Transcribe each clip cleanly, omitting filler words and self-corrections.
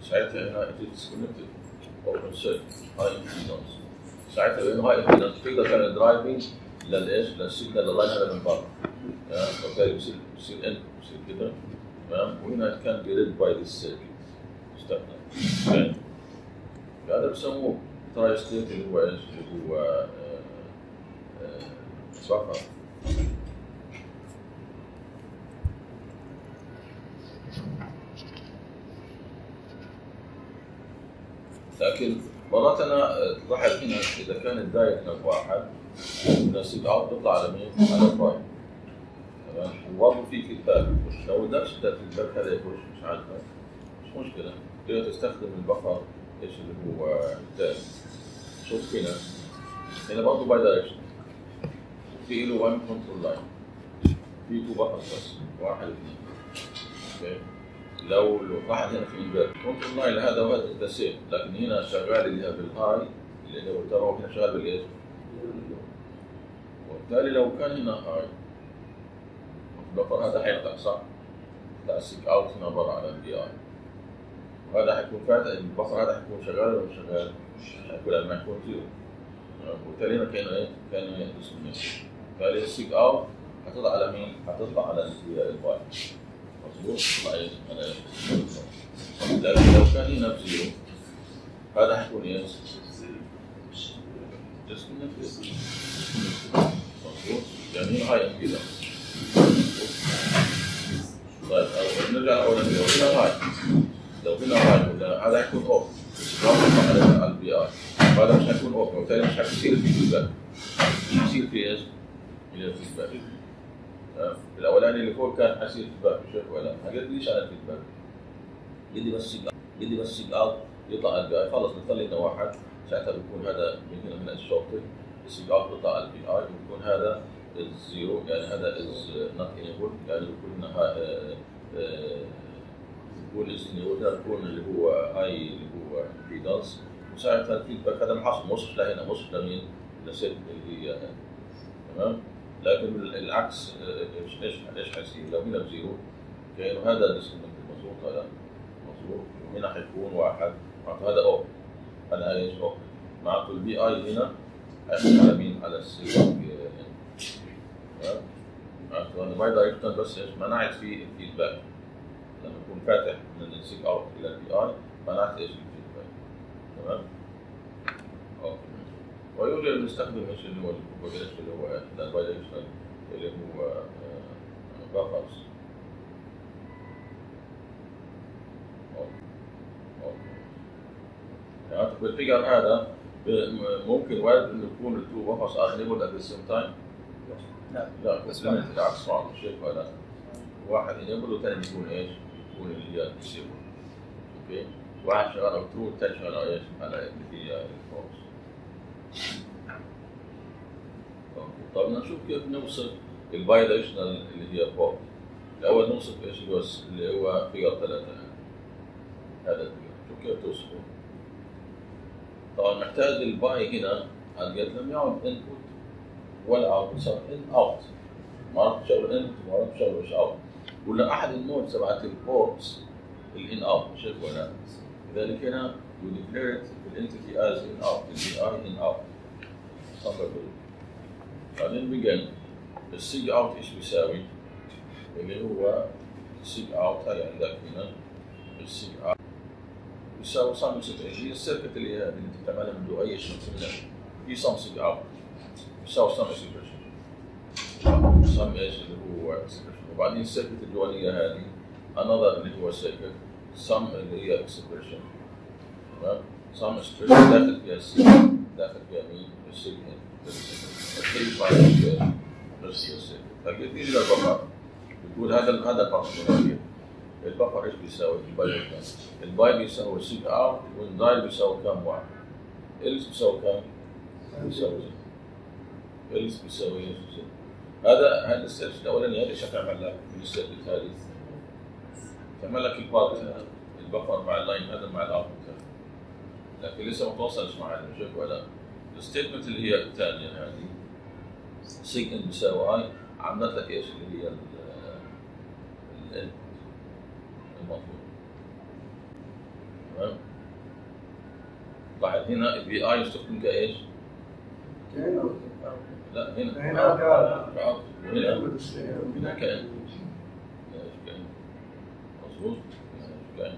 ساعتها هنا it is disconnected open circuit high impedance. ساعتها لأنه هاي impedance تقدر تعمل درايفنج للإيش؟ للسيجنال لللاين هذا من برا. فبالتالي بصير إن بصير كده تمام وهنا كان be read by this circuit. استخدم. هذا بسموه تراي ستيت اللي هو إيش؟ اللي هو بفر. لكن مرات انا لاحظ هنا اذا كان الدايت هنا واحد السيج اوت بيطلع على مين؟ على الرايت. تمام؟ وبرضه في فيدباك لو قدرت انت الفيدباك هذا يخش مش عاجبك مش مشكله تقدر تستخدم البفر ايش اللي هو الثاني. شوف هنا برضه باي دايركشن وفي له 1 كنترول لاين في 2 بفر بس واحد اثنين. اوكي لو واحد هنا في انفيرت كنترول لاين هذا وهذا ذا سيم لكن هنا شغال اللي هي بالهاي اللي هو ترى هنا شغال بالايش؟ وبالتالي لو كان هنا هاي البفر هذا حيقطع صح؟ لا السيك اوت هنا برا على البي اي وهذا حيكون فاتح البفر هذا حيكون شغال ولا مش شغال؟ حيكون لما يكون زيرو وبالتالي هنا كانوا ايه؟ كانوا يدسكونكت وبالتالي السيك اوت حتطلع على مين؟ حتطلع على الواي مظبوط؟ تطلع ايه؟ على ايه؟ لكن لو كان هنا بزيرو هذا حيكون ايه؟ ديسكونكت مظبوط؟ يعني هنا هاي امبيدنس طيب نرجع الاول لو هنا هاي لو هنا هاي ولا هذا حيكون اوف على البي اي وهذا مش حيكون اوف وبالتالي مش حيصير في فيدباك مش حيصير في ايش؟ الفيدباك الاولاني اللي فوق كان حيصير فيدباك مش ولا ما قلتليش على الفيدباك بدي بس سيج اوت يطلع على البي اي خلص نخلي هنا واحد ساعتها بيكون هذا من هنا الشورتنج السيج اوت بيطلع على البي اي وبيكون هذا الزيرو يعني هذا از نوت انيبل يعني بيكون هنا بيكون از انيبل بيكون اللي هو هاي اللي هو امبيدنس وساعتها الفيدباك هذا ما حصل ما وصلش لهنا ما وصلش لمين؟ لست اللي هي تمام لكن العكس ايش حيصير؟ لو هنا بزيرو كانه هذا ديسكونكت مظبوط هذا مظبوط وهنا حيكون واحد معناته هذا اوف هذا ايش اوف معناته البي اي هنا حيكون على مين؟ على السيج تمام معناته انا باي دايركشن بس ايش؟ منعت فيه الفيدباك لما يكون فاتح من السيج اوت الى البي اي منعت ايش؟ الفيدباك تمام؟ اوكي ويوجد بنستخدم ايش اللي هو البروباجيشن اللي هو الباي دايركشن اللي هو بافرز يعني في الفيجر هذا ممكن وارد انه يكون التو بافرز ار انيبل ات ذا سيم تايم لا بس العكس صعب شيء ولا واحد انيبل والثاني بيكون ايش؟ بيكون اللي هي ديسيبل اوكي واحد شغال على ترو والثاني شغال على ايش؟ على اللي هي الفورس. طيب نشوف كيف نوصف الباي دايركشنال اللي هي بورت. الاول نوصف ايش اللي هو فيجر 3 هذا الفيجر شوف كيف توصفه. طبعا محتاج الباي هنا على قد لم يعد انبوت ولا اوت صار ان اوت ما راح تشغل انبوت ما راح تشغل ايش اوت ولا احد المودز تبعت البورتس الان اوت شوف ولا لذلك هنا you declare it الانتيتي as in out البي اي in out بعدين بيجن السيج اوت ايش بيساوي؟ اللي هو السيج اوت هاي عندك هنا السيج اوت بيساوي سم هي السيركت اللي هي اللي انت بتعملها من دون اي شيء في سم سيج اوت بيساوي سم اكسبريشن سم ايش اللي هو اكسبريشن وبعدين السيركت الجوانيه هذه another اللي هو سيركت سم اللي هي اكسبريشن تمام سم اكسبريشن داخل فيها السيج داخل فيها مين؟ السيج فقلت لي البفر بتقول هذا البفر البفر ايش بيساوي؟ الباي بيساوي سيج اوت والدايل بيساوي كم واحد؟ الس بيساوي كم؟ بيساوي الس بيساوي هذا السيرش الاولاني هذا ايش هتعمل لك من السيرش الثالث؟ تعمل لك البارت البفر مع اللاين هذا مع الاوت لكن لسه ما توصلش مع الجيك ولا الستيتمنت اللي هي الثانيه هذه سيج ان بيساوي اي عملت لك ايش اللي هي المطلوب تمام؟ لاحظ هنا البي اي يستخدم كايش؟ لا هنا كأوت وهنا كأن مظبوط كأن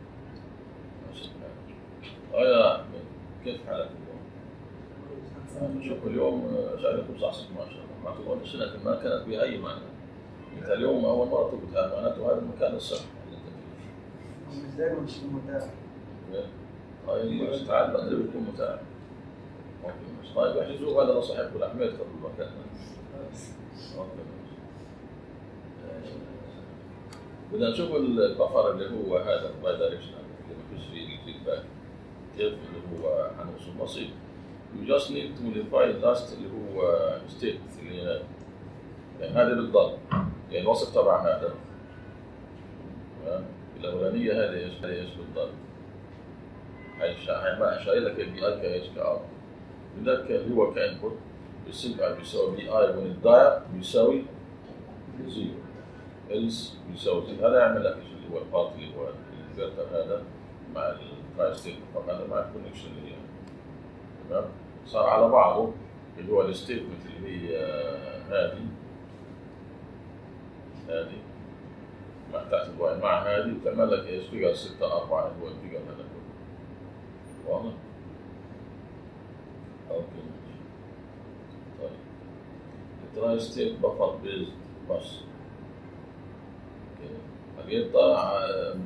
يا أحمد كيف حالك اليوم؟ شوف اليوم سألكم صحصح ما شاء الله معناته سنة ما كانت بها أي معنى أنت اليوم أول مرة تقول معناته هذا المكان الصح مش دايما مش متاح. طيب تعال بدري بيكون متاح ممكن مش طيب احجزوا هذا صاحبكم الأحمد قبل المكان بدنا نشوف البفر اللي هو هذا باي دايركشنال اللي ما فيش فيه الفيدباك كيف اللي هو حنوصل بسيط. You just need to modify last اللي هو state اللي هي يعني هذا بالضبط يعني الوصف تبع هذا الأولانية هذه ايش بالضبط؟ هي شايل لك البي اي كايش كأوت بدك اللي هو كانبوت السينك اي بيساوي بي اي وين الداير بيساوي زيرو إلس بيساوي زيرو هذا يعمل لك ايش اللي هو البارت اللي هو الانفرتر هذا مع التراي ستيت هذا مع الكونكشن اللي هي تمام صار على بعضه اللي هو الستيتمنت اللي هي هذه مع تحت الواي مع هذه وتعمل لك ايش فيجر 6 4 اللي هو الفيجر هذا كله واضح؟ اوكي طيب التراي ستيت بفر بيز بس فبيطلع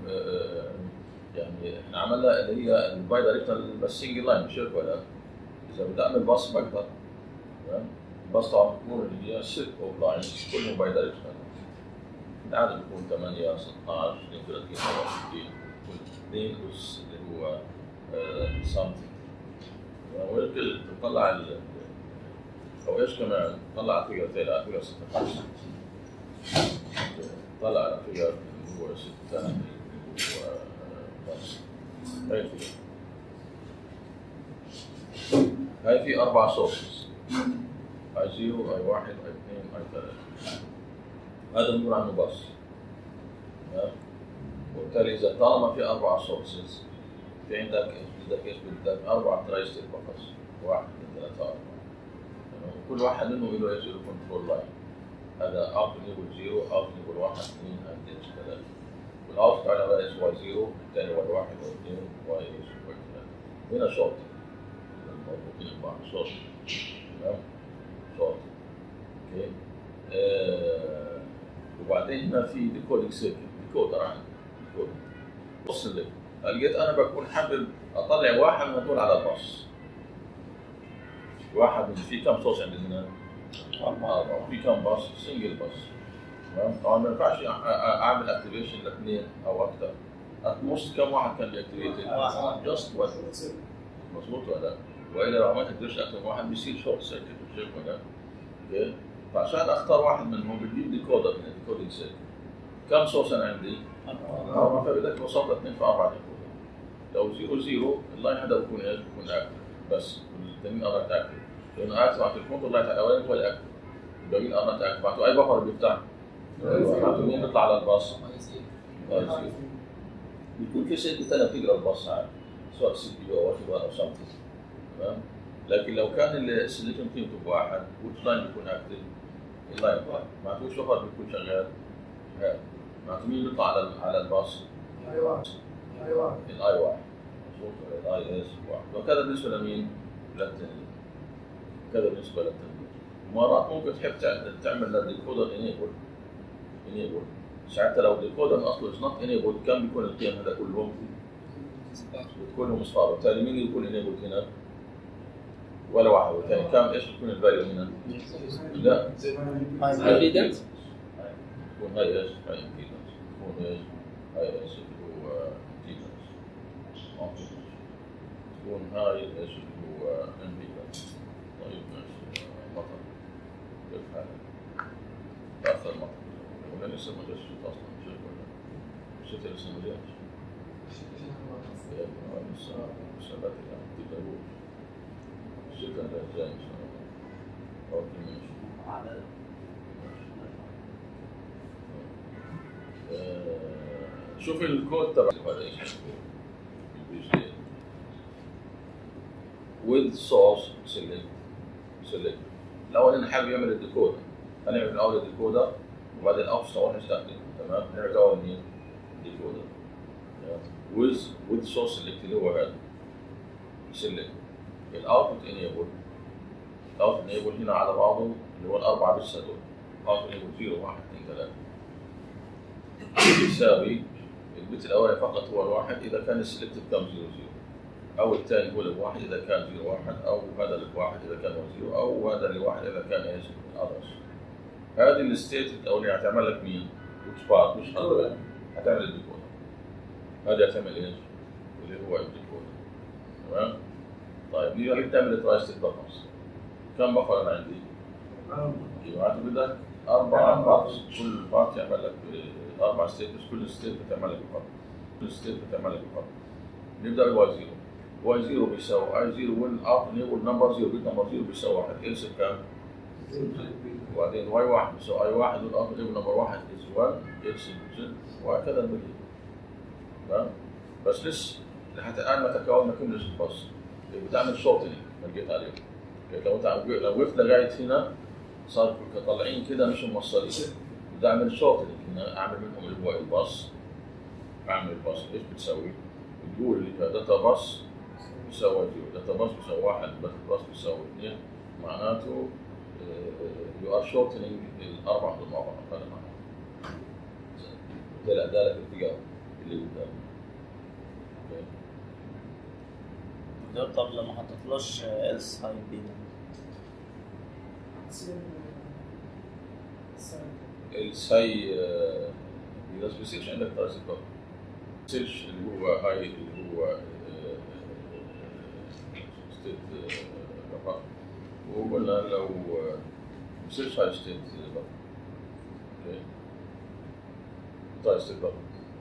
يعني احنا عملنا اللي هي الباي دايركشنال بس سنجل لاين مش هيك ولا اذا بدي اعمل باص بقدر تمام الباص طبعا بتكون اللي هي 6 اوف لاينز كلهم باي دايركشنال العدد بيكون 8 16 32 64 2 اس اللي هو سنتي ويمكن تطلع او ايش كمان تطلع فيجر ثاني فيجر 16 طلع على فيجر اللي هو 6 اللي هو بس هاي في 4 سورسز اي 0 اي 1 اي 2 اي 3 هذا بنقول عنه بس وبالتالي اذا طالما في 4 سورسز في عندك ايش بدك 4 تراي ستيت فقط 1 2 3 4 كل واحد منهم له ايش له كنترول لاين هذا اوت نيبل 0 اوت نيبل 1 2 ايش 3 والاوت على ايش واي 0 الثاني واي 1 واي 2 واي ايش واي 3 هنا شورت مربوطين ببعض شورت تمام شورت اوكي وبعدين هنا في ديكودينج سيركت ديكودر عندي ديكودر بص لك لقيت انا بكون حابب اطلع واحد من هدول على الباص واحد من في كم صوص عندي هنا؟ 4 في كم باص؟ سنجل باص تمام طبعا ما ينفعش اعمل اكتيفيشن لاثنين او اكثر اتموست كم واحد كان بيأكتيفيتد؟ جاست واحد مظبوط ولا لا؟ والا لو عملت اكتيفيشن اكثر من واحد بيصير شورت سيركت مش هيك ولا اوكي فعشان اختار واحد منهم بجيب ديكودر من ديكودينج سيركت كم صوص انا عندي؟ 4 فبدك توصل 2 في 4 ديكودر لو 0 0 اللاين هذا بيكون ايش؟ بيكون اكتف بس والثانيين ارنت اكتف لانه اكتف معناته الكونترول لايت الاولاني هو الاكتف الباقيين ارنت اكتف معناته اي بفر بيفتح معناته مين بيطلع على الباص؟ بيكون في سلك ثاني بتقرا الباص عادي سواء سي بي او او سمثينج تمام لكن لو كان السلكشن تيم واحد وش لاين بيكون اكتف؟ اللاين واحد معناته وش بفر بيكون شغال؟ معناته مين بيطلع على الباص؟ ايوه الاي واحد مظبوط الاي اس واحد وكذا بالنسبه لمين؟ للتنين كذا بالنسبه للتنين مرات ممكن تحب تعمل للديكودر انيبل ساعتها لو الديكودر اصله از نوت انيبل كم بيكون القيم هذا كلهم؟ بتكون مصفار وبالتالي مين يكون انيبل هنا؟ ولا واحد والثاني كم ايش بتكون الفاليو هنا؟ لا امبيدنس تكون هاي ايش؟ هاي امبيدنس تكون ايش؟ هاي ايش اللي هو تكون هاي ايش اللي هو امبيدنس طيب ماشي مطر كيف حالك؟ تأثر مطر ولا لسه ما جاش اصلا مش هيك ولا؟ الشتاء لسه ما جاش لسه بدري يعني تقدروا الشتاء جاي ان شاء الله اوكي ماشي شوف الكود تبع هذا ايش with source select. الاول هنا حابب يعمل الديكودر، هنعمل الاول الديكودر وبعدين اوبشن اول نستخدمه. تمام، نعمل الاول مين؟ ديكودر with source select اللي هو هذا select. الاوتبوت انيبل هنا على بعضه اللي هو الاربعه بس هذول اوتبوت انيبل 0 1 2 3 يساوي البت الاولاني فقط هو الواحد اذا كان السلكت كم 0 0 او الثاني هو الواحد اذا كان 0 1 او هذا الواحد اذا كان 0 او هذا الواحد اذا كان ايش؟ الاذرز. هذه الستيت الاولانيه هتعمل لك مين؟ وش بارت مش هذول هتعمل الديكودر. هذه هتعمل ايش؟ اللي هو الديكودر. تمام؟ طيب نيجي تعمل تراي ستيت بفرز. كم بفر انا عندي؟ يبقى بدك 4 بارتس، كل بارت يعمل لك 4 ستيتس، كل ستيت بتعمل لك بفر. كل ستيت بتعمل لك بفر. نبدا بالواي 0. واي 0 بيساوي اي 0 وين اوت انيبل نمبر 0 بيت نمبر 0 بيساوي 1 else بكام؟ وبعدين واي 1 بيساوي اي 1 وين اوت انيبل نمبر 1 is 1 else وهكذا البقيه. تمام؟ بس لسه لحتى الان ما تكوننا كل الباص. بتعمل شورتنج ما لقيت عليه. لو وقفت لغايه هنا صار طالعين كده مش موصلين. بدي اعمل شورتنج هنا اعمل منهم اللي هو الباص. اعمل الباص ايش بتسوي؟ بتقول اللي داتا باص بيساوي 0، داتا باص بيساوي 1، داتا باص بيساوي 2، معناته يو ار شورتنج الاربع دول مع بعض. هذا معناته ده لك الاتجاه اللي قدام. ده طب لما حطيتلوش else هيبين السي اذا ما بيصيرش عندك تراي ستيت بفر. بيصيرش اللي هو هاي اللي هو ستيت بفر، وقلنا لو بيصيرش هاي ستيت بفر تراي ستيت بفر.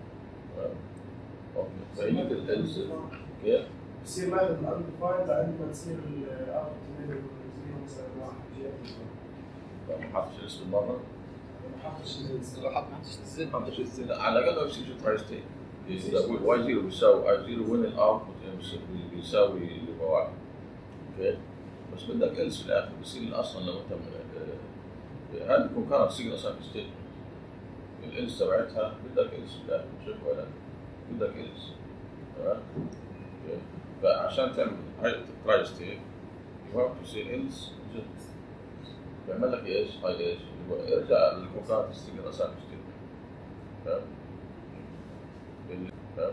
اوكي فهي الالز كيف؟ بصير ماخذ الاندفايند عندما تصير الاوت انيبل مثلا 1 لو ما حطش اسم المره لو حطش الزر على الاقل لو يصير تراي ستيت. اذا اقول واي 0 بيساوي اي 0 وين الاوتبوت بيساوي اللي هو 1. اوكي بس بدك الس في الاخر بيصير اصلا لو انت هذه بتكون كانت سيجنال اصلا في ستيت الالس تبعتها بدك الس في الاخر شوف ولا بدك الس. تمام؟ فعشان تعمل هاي تراي ستيت يو هاف تو سي الس بيعمل لك ايش؟ هاي ايش؟ ارجع للكونكارت السيجنال اصلا في ستيت. تمام؟ تمام؟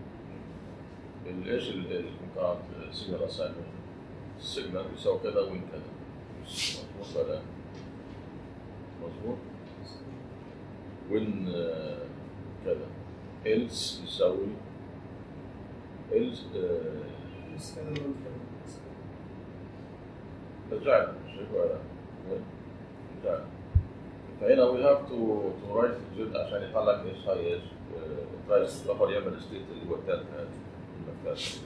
ايش الكونكارت السيجنال اساينمنت؟ السيجنال بيساوي كذا وين كذا. مظبوط ولا؟ مظبوط؟ وين كذا. else يساوي else رجعنا شوف ولا؟ رجعنا. فهنا we have to write الجزء عشان يطلع لك ايش هاي ايش؟ تراي ستيت بفر يعمل ستيت اللي هو الثالث هذا المثال.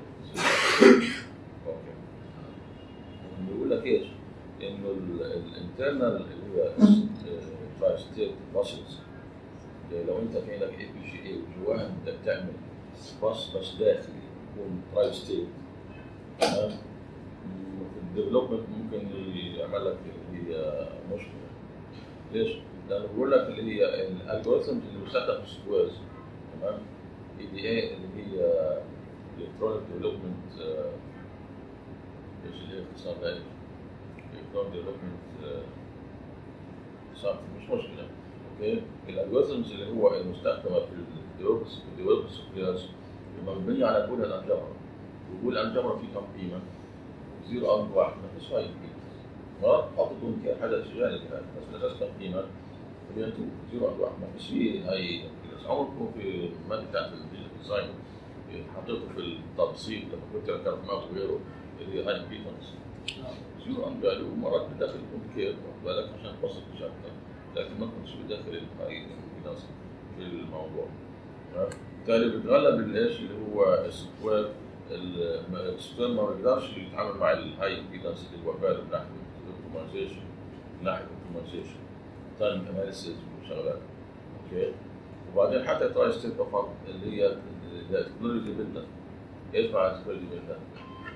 اوكي. بيقول لك ايش؟ انه الانترنال اللي هو تراي ستيت باسز لو انت في عندك اي بي جي اي وجواها بدك تعمل باص بس داخلي يكون تراي ستيت. تمام؟ في الديفلوبمنت ممكن يعمل لك اللي هي مشكله. ليش؟ لانه بقول لك اللي هي الالجوريثمز اللي مستخدمه في السكويرز. تمام؟ اي دي اي اللي هي الكترونيك ديفلوبمنت ايش اللي هي اختصار ده؟ الكترونيك ديفلوبمنت مش مشكله. اوكي؟ الالجوريثمز اللي هو المستخدمه في الديفلوبمنت سكويرز مبنيه على بوليان الجبر. وبوليان الجبر فيه كم قيمه؟ 0 او 1 ما فيش هاي القيمه. مرات تحط دون كده حاجه شغاله كده بس الاساس كم قيمه؟ هي 0 او 1 ما فيش فيه هاي. عمركم في الماده بتاعت الديزاين حطيته في التبسيط لما كنت ركبناه وغيره اللي هي هاي امبيدنس 0 او فاليو مرات بداخل كير واخد بالك عشان توصل بشكل لكن ما كنتش بداخل الهاي امبيدنس في الموضوع. بالتالي بتغلب الايش اللي هو السكوير. السكوير ما بيقدرش يتعامل مع الهاي امبيدنس اللي هو فاليو من ناحيه الاوبتمايزيشن من ناحيه الاوبتمايزيشن تايم اناليسيس وشغلات. اوكي وبعدين حتى تراي ستيت بفر اللي هي تكنولوجي ديبندنت. ايش معنى تكنولوجي ديبندنت؟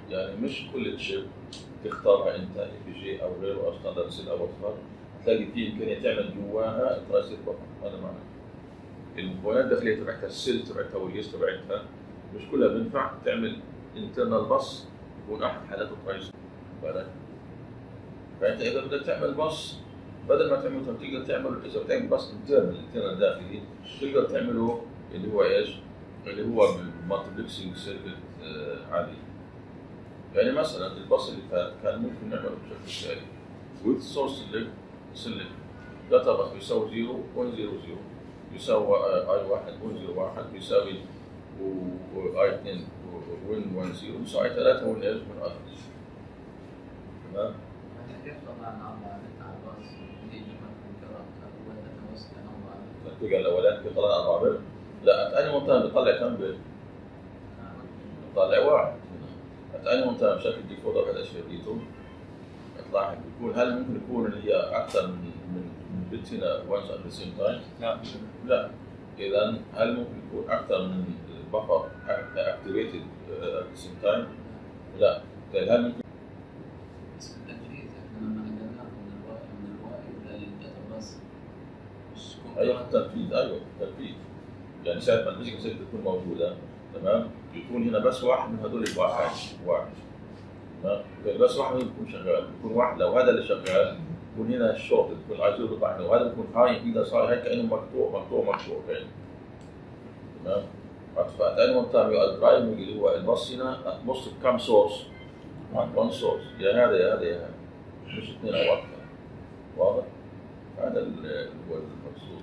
يعني مش كل تشيب تختارها انت اي بي جي او غيره او ستاندرد سيل او وات، تلاقي فيه امكانيه تعمل جواها ترايسيت فقط. هذا معناه المكونات الداخليه تبعتها، السيل تبعتها واليس تبعتها مش كلها بينفع تعمل انترنال بس يكون احد حالاته ترايسيت. بالك؟ فانت اذا بدك تعمل بس بدل ما تعمل تقدر تعمل، اذا بتعمل بس انترنال داخلي تقدر تعمله اللي هو ايش؟ اللي هو بالمالتبلكسنج سيركت عادي. يعني مثلا الباص اللي فات كان ممكن نعمله بشكل تالي with source select داتا بس بيساوي 0.00 يساوي i1 0.01 بيساوي i2 1.10 يساوي 3 من ايش؟ من others. تمام؟ كيف طبعا على الباص دي جمله كنترول النتيجة الأولاني بيطلع 4 بيت. لا أني منتهى بيطلع كم بيت؟ بيطلع 1. أني منتهى بشكل ديفولت على اشياء ديتو يطلع بيكون، هل ممكن يكون اللي هي أكثر من بيت هنا once at the same time؟ لا. إذا هل ممكن يكون أكثر من بفر activated at the same time؟ لا. طيب هل ممكن بس في التنفيذ احنا لما نقلناه من الواي للداتا باص مش أيوه التنفيذ، أيوه التنفيذ. يعني ساعة ما الفيزيكال سيت تكون موجودة تمام يكون هنا بس واحد من هذول واحد تمام، بس واحد منهم يكون شغال، يكون واحد لو هذا اللي شغال يكون هنا الشورت يكون عايزين يطلع هنا، وهذا يكون هاي إذا صار هيك كأنه مقطوع كأنه تمام. فأنت منتهى البرايمري اللي هو البص هنا موست كم سورس؟ وان سورس، يا هذا يا هذا يا هذا، مش اثنين أو أكثر. واضح؟ هذا اللي هو المقصود.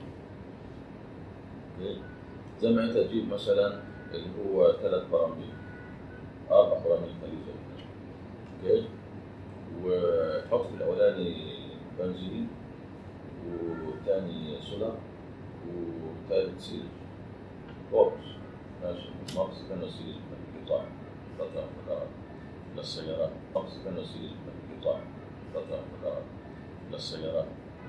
زي ما انت تجيب مثلا اللي هو 3 براميل 4 براميل خليجيه اوكي، وتحط في الاولاني بنزين والثاني سولار والثالث سيل فورس ماشي، ناقص كانه سيل قطاع قطار للسيارات، ناقص كانه سيل قطاع قطار للسيارات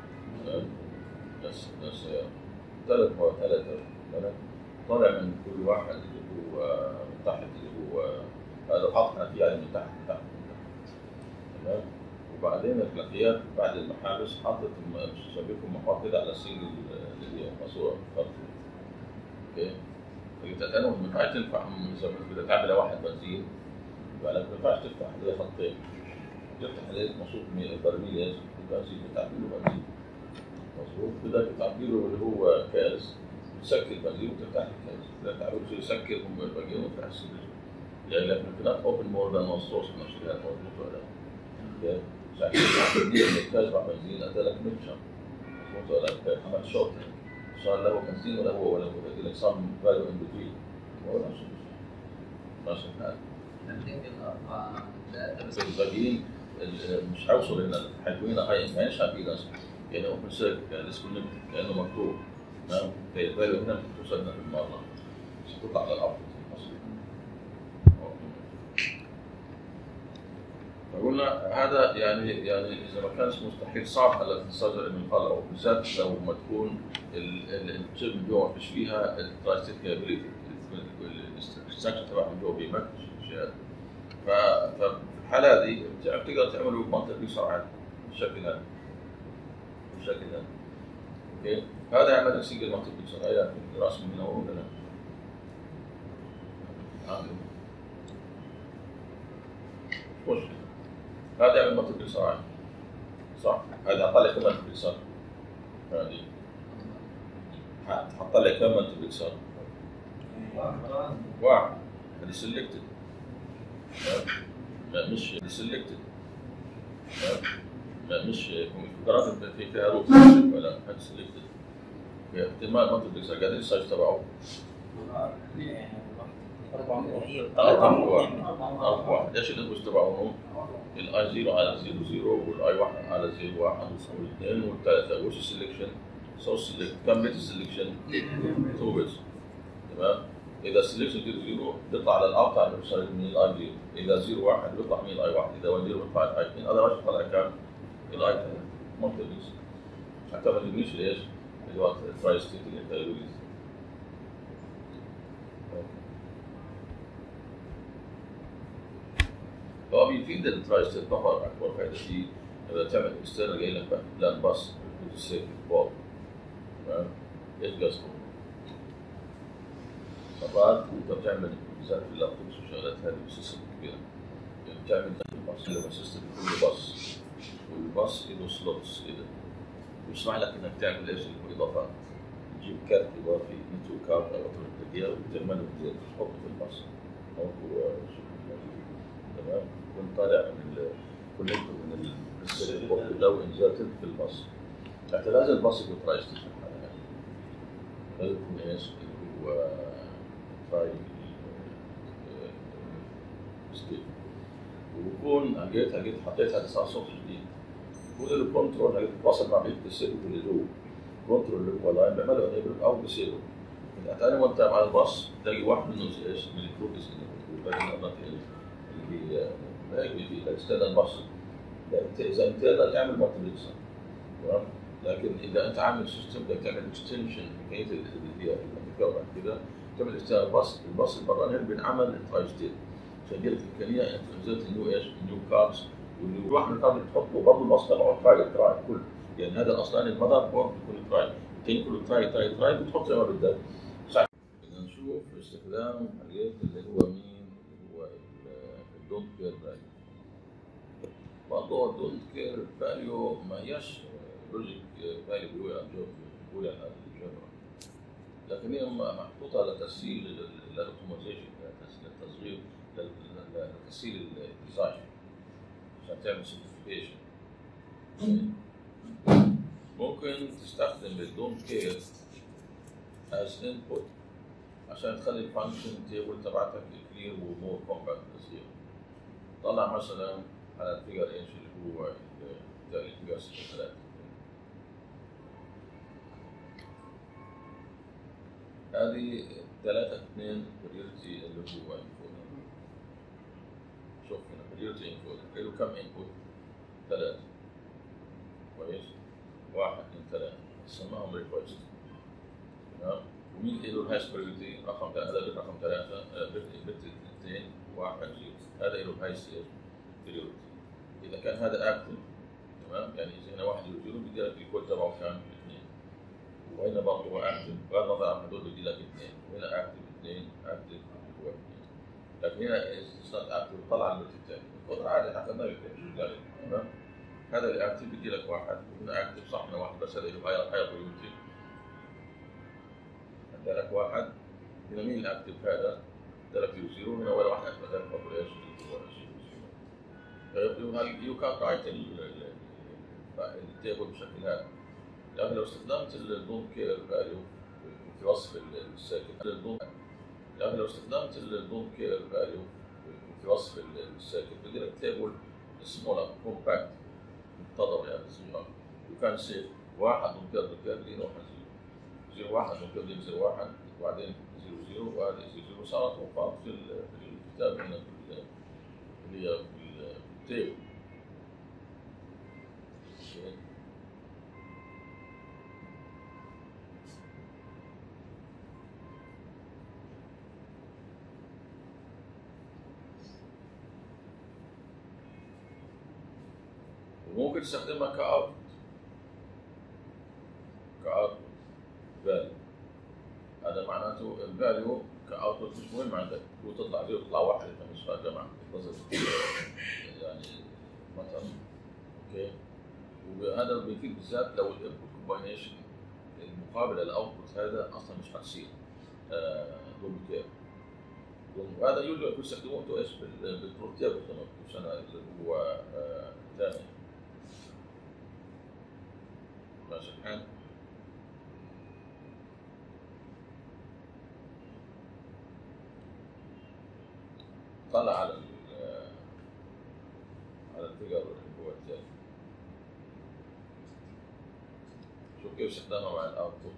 للسيارات 3 طالع من كل واحد اللي هو من تحت اللي هو هذا حاطنا فيه يعني من تحت تمام. وبعدين الخلفيات بعد المحابس حاطط شبكهم محاط كده على سنجل اللي هي ماسوره اوكي. فالتأني ما ينفعش تنفع اذا بدك تعمل واحد بنزين يبقى لك ما ينفعش تفتح عليه خطين، تفتح عليه مصروف برميل البنزين بتعمل له بنزين مظبوط، بدك تعمل له اللي هو كاس تسكر البنزين وتفتح الكاس، لا تعمل شيء يسكر هم البنزين وتفتح السجل. يعني لكن كانت اوبن مور ذان وان سورس من الشركات مظبوط ولا لا؟ عشان كده الكاس مع بنزين ادى لك ميكشر مظبوط ولا لا؟ عمل شوط صار له بنزين ولا هو لك صار فاليو ان بتوين ولا شيء ماشي الحال. بس الباقيين مش هيوصل هنا حيكون هنا هاي ما ينشأ فيه ناس يعني اوبن سيركت يعني ديسكونكت كانه مكتوب تمام. فالفاليو هنا ممكن توصل هنا بالمره مش هتطلع على الارض فقلنا هذا يعني اذا ما كانش مستحيل صعب على التصدر انه يطلعه، بالذات لو ما تكون الشيب من جوا مش فيها الترايستيك كابيلتي الاستراكشر تبعها من جوا بيمكش اشياء. ففي الحاله هذه بتقدر تعمله بمنطق بيسار عادي بالشكل هذا اوكي. هذا يعمل سنجل منطق بيسار هي راس من هنا ومن هنا مش هذا يعمل منطق بيسار عادي صح. هذا حط لك كم منطق بيسار هذه حط لك كم منطق بيسار واحد هذه سيلكتد مش سيلكتد مش قرارات فيها روت ولا هذه سيلكتد احتمال منطق بيسار قاعدين السايز تبعه 4 ايش الانبوش تبعهم؟ الاي 0 على 0 والاي 1 على 0 1 والاثنين والثلاثه وش السلكشن؟ سورس سلكت كم بيت السلكشن؟ 2 بيتس تمام. اذا السلكشن 0 بيطلع على الاربعه من الاي 0، اذا 0 1 بيطلع من الاي 1، اذا 1 0 بيطلع الاي 2، هذا راح يطلع كم؟ الاي 3 منطقي حتى ما تجيش ليش؟ اللي هو التراي ستيت اللي انت قايله لي هو بيفيد التراي ستيت طبعا. اكبر فائده فيه لما تعمل اكسترنال جاي لك بلان باص بتسيف بول. تمام؟ ايش قصده؟ مرات انت بتعمل بالذات في اللابتوبس والشغلات هذه بسيستم كبيره، يعني بتعمل باص اللي هو سيستم كله باص، والباص له سلوتس كده بيسمح لك انك تعمل ايش اللي هو اضافات. تجيب كارت اضافي نتو كارت او تغيره وتعمله تحطه في الباص او تمام، يكون طالع من كونكتور من السيرفر بورت ده وانزرتد في الباص. حتى لازم الباص يكون تراي ستيشن، لازم يكون ايش اللي هو تراي ستيشن، ويكون لقيت حطيت هذا صار صوت جديد، يكون له كنترول يتواصل مع بقيه السيرفر اللي جوه، كنترول اللي هو لاين بيعمله انيبل او بيسيبه. ثاني وانت على الباص تلاقي واحد منه ايش من الكروبس اللي هي ما يجي في الاكسترنال باص. اذا انترنال اعمل مالتيبلكسر، تمام؟ لكن اذا انت عامل سيستم بدك تعمل اكستنشن حكايه اللي هي بعد كده تعمل اكسترنال باص، الباص البراني بينعمل تراي ستيت عشان دي الامكانيه انت نزلت النيو ايش نيو كاردز، واللي واحد من الكاردز بتحطه برضه الباص تبعه تراي كل، يعني هذا اصلا المذر بورد بيكون تراي، الثاني كله تراي بتحط زي ما بدك. بدنا نشوف استخدام حاجات اللي هو مين اللي هو الدونت كير فاليو. موضوع الدونت كير فاليو ما هياش لوجيك فاليو بيقول على الجبر، لكن هي محطوطه لتسهيل الاوتوماتيزيشن، للتصغير، لتسهيل الديزاين عشان تعمل سمبليفيكيشن. ممكن تستخدم الدونت كير as input عشان تخلي الفانكشن تيبل تبعتك كلير ومور كومباكت تصير. طلع مثلا على الفيجر ايش اللي هو الفيجر 3 هذه 3-2 بريورتي اللي هو انكودر. شوف هنا بريورتي انكودر له كم انبوت؟ 3. كويس؟ 1 2 3 سماهم ريكوست. تمام؟ ومين له الهايست بريورتي؟ رقم هذا بت رقم 3 بت 2 1 0 هذا له الهايست بريورتي. اذا كان هذا اكتف تمام، يعني اذا هنا 1 0 بدي لك الكود تبعه كان 2، وهنا برضه هو اكتف بغض النظر عن هدول بدي لك 2، وهنا اكتف 2 اكتف هو 2، لكن هنا صارت اكتف طلع البت الثاني القدر عادي حتى ما يكون تمام. هذا اللي اكتف بدي لك 1 وهنا اكتف صح هنا 1 بس هذا له هاي بريورتي لك 1. هنا مين الاكتف هذا؟ ده لك 0 هنا ولا واحد اكتف ده برضه ايش هو 0. يو كان رايت التيبل بالشكل هذا. لكن لو استخدمت الدونت كير فاليو في وصف الساكن لكن لو استخدمت الدونت كير فاليو في وصف الساكن بدي لك تيبل سمولر كومباكت منتظم يعني صغير. يو كان سيف 1 دونت كير لين 1 0 1 دونت كير لين 0 1 وبعدين 0 0 وهذه 0 صارت وفات في الكتاب هنا اللي هي في التيبل. وممكن تستخدمها كأوتبوت فاليو. هذا معناته الفاليو كأوتبوت مش مهم عندك، هو تطلع 0 تطلع 1 انت مش فاهم جماعه يعني مثلا اوكي. وهذا بيفيد بالذات لو الانبوت كومباينيشن المقابل للاوتبوت هذا اصلا مش هتصير دونت كير. وهذا يوجد بيستخدموه انتوا ايش بالبروتيبل كمان مش انا اللي هو ثاني ماشي الحال. طلع على الفيجر اللي هو الثاني. شوف كيف استخدامها مع الاوتبوت.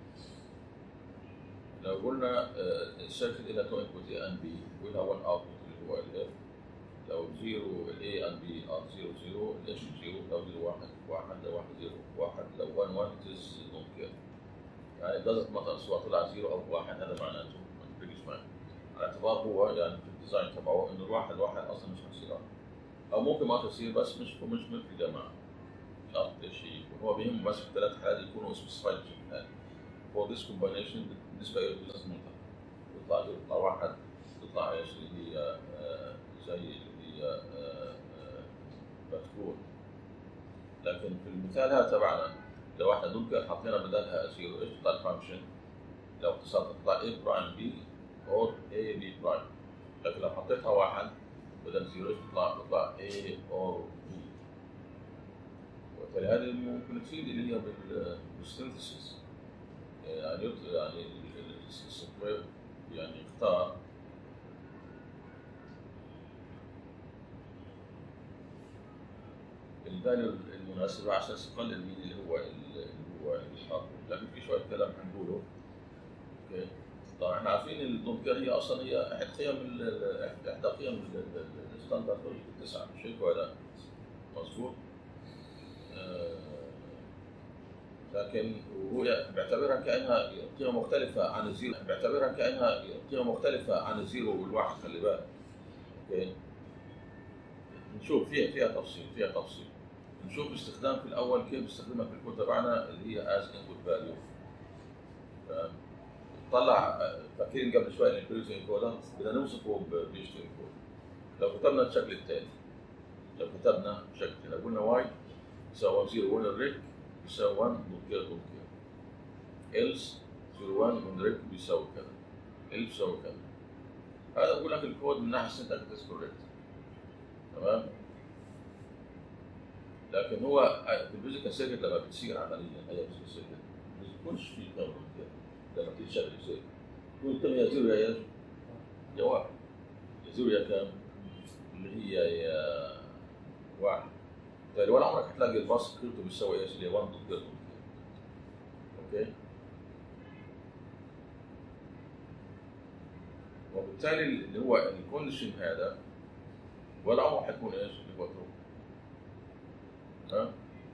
لو قلنا السيركت الى 2 انبوت A and B ولها 1 اوتبوت اللي هو ال F. لو 0 ال A and B are 0 0 ال H 0 لو 0 1 1 لو 1 0 1 لو 1 1 it is don't care. يعني doesn't matter سواء طلع 0 او 1 هذا معناته ما تفرقش معي على اعتبار هو يعني في الديزاين تبعه انه الواحد اصلا مش هيصير. او ممكن ما تصير بس مش مفيده معه. شرط شيء يكون هو بيهم بس في 3 حالات يكونوا سبيسيفايد بشكل عام. فور ذيس كومباينيشن بالنسبه له لازم يطلع واحد، تطلع ايش اللي هي زي اللي هي بتكون. لكن في المثال هذا تبعنا لو احنا دول حطينا بدلها زيرو ايش تطلع الفانكشن؟ لو اتصلت تطلع A برايم B or A B برايم. لكن لو حطيتها واحد بدل زيرو ايش تطلع A or B. وبالتالي هذه ممكن تفيد اللي هي بالسينثيسيس. يعني السوفت وير يعني يختار الفاليو المناسبة عشان يقلل من اللي هو الحاضر. لكن في شوية كلام حنقوله. اوكي. طبعا احنا عارفين الدونكير هي اصلا هي احدى قيم الستاندرد لوجيك 9 مش هيك ولا؟ مظبوط. لكن هو بيعتبرها كانها قيمه مختلفه عن الزيرو، بيعتبرها كانها قيمه مختلفه عن الزيرو والواحد. خلي بالك. اوكي. نشوف فيها تفصيل. نشوف استخدام في الاول كيف بنستخدمها في الكود تبعنا اللي هي از انبوت فاليو. طلع فاكرين قبل شويه الانكلوزيف انكودر بدنا نوصفه بيشتغل كود. لو كتبنا الشكل الثاني، لو كتبنا شكل لو قلنا واي يساوي 0 1 الريك يساوي 1 دوت كير إلس 0 1 من ريك بيساوي كذا إلس بيساوي كذا. هذا بقول لك الكود من ناحيه السنتكس كوريكت. تمام. لكن هو في الفيزيكال سيركت لما بتصير عمليا اي فيزيكال سيركت ما بيكونش في كون كده. لما تيجي تشغل زي يكون كم يا زيرو يا واحد، يا زيرو يا كام اللي هي يا واحد. طيب ولا عمرك هتلاقي الباص قيمته بيساوي ايش اللي هي 1 ضد اوكي. وبالتالي اللي هو الكونديشن هذا ولا عمره حيكون ايش اللي هو ترو. ها؟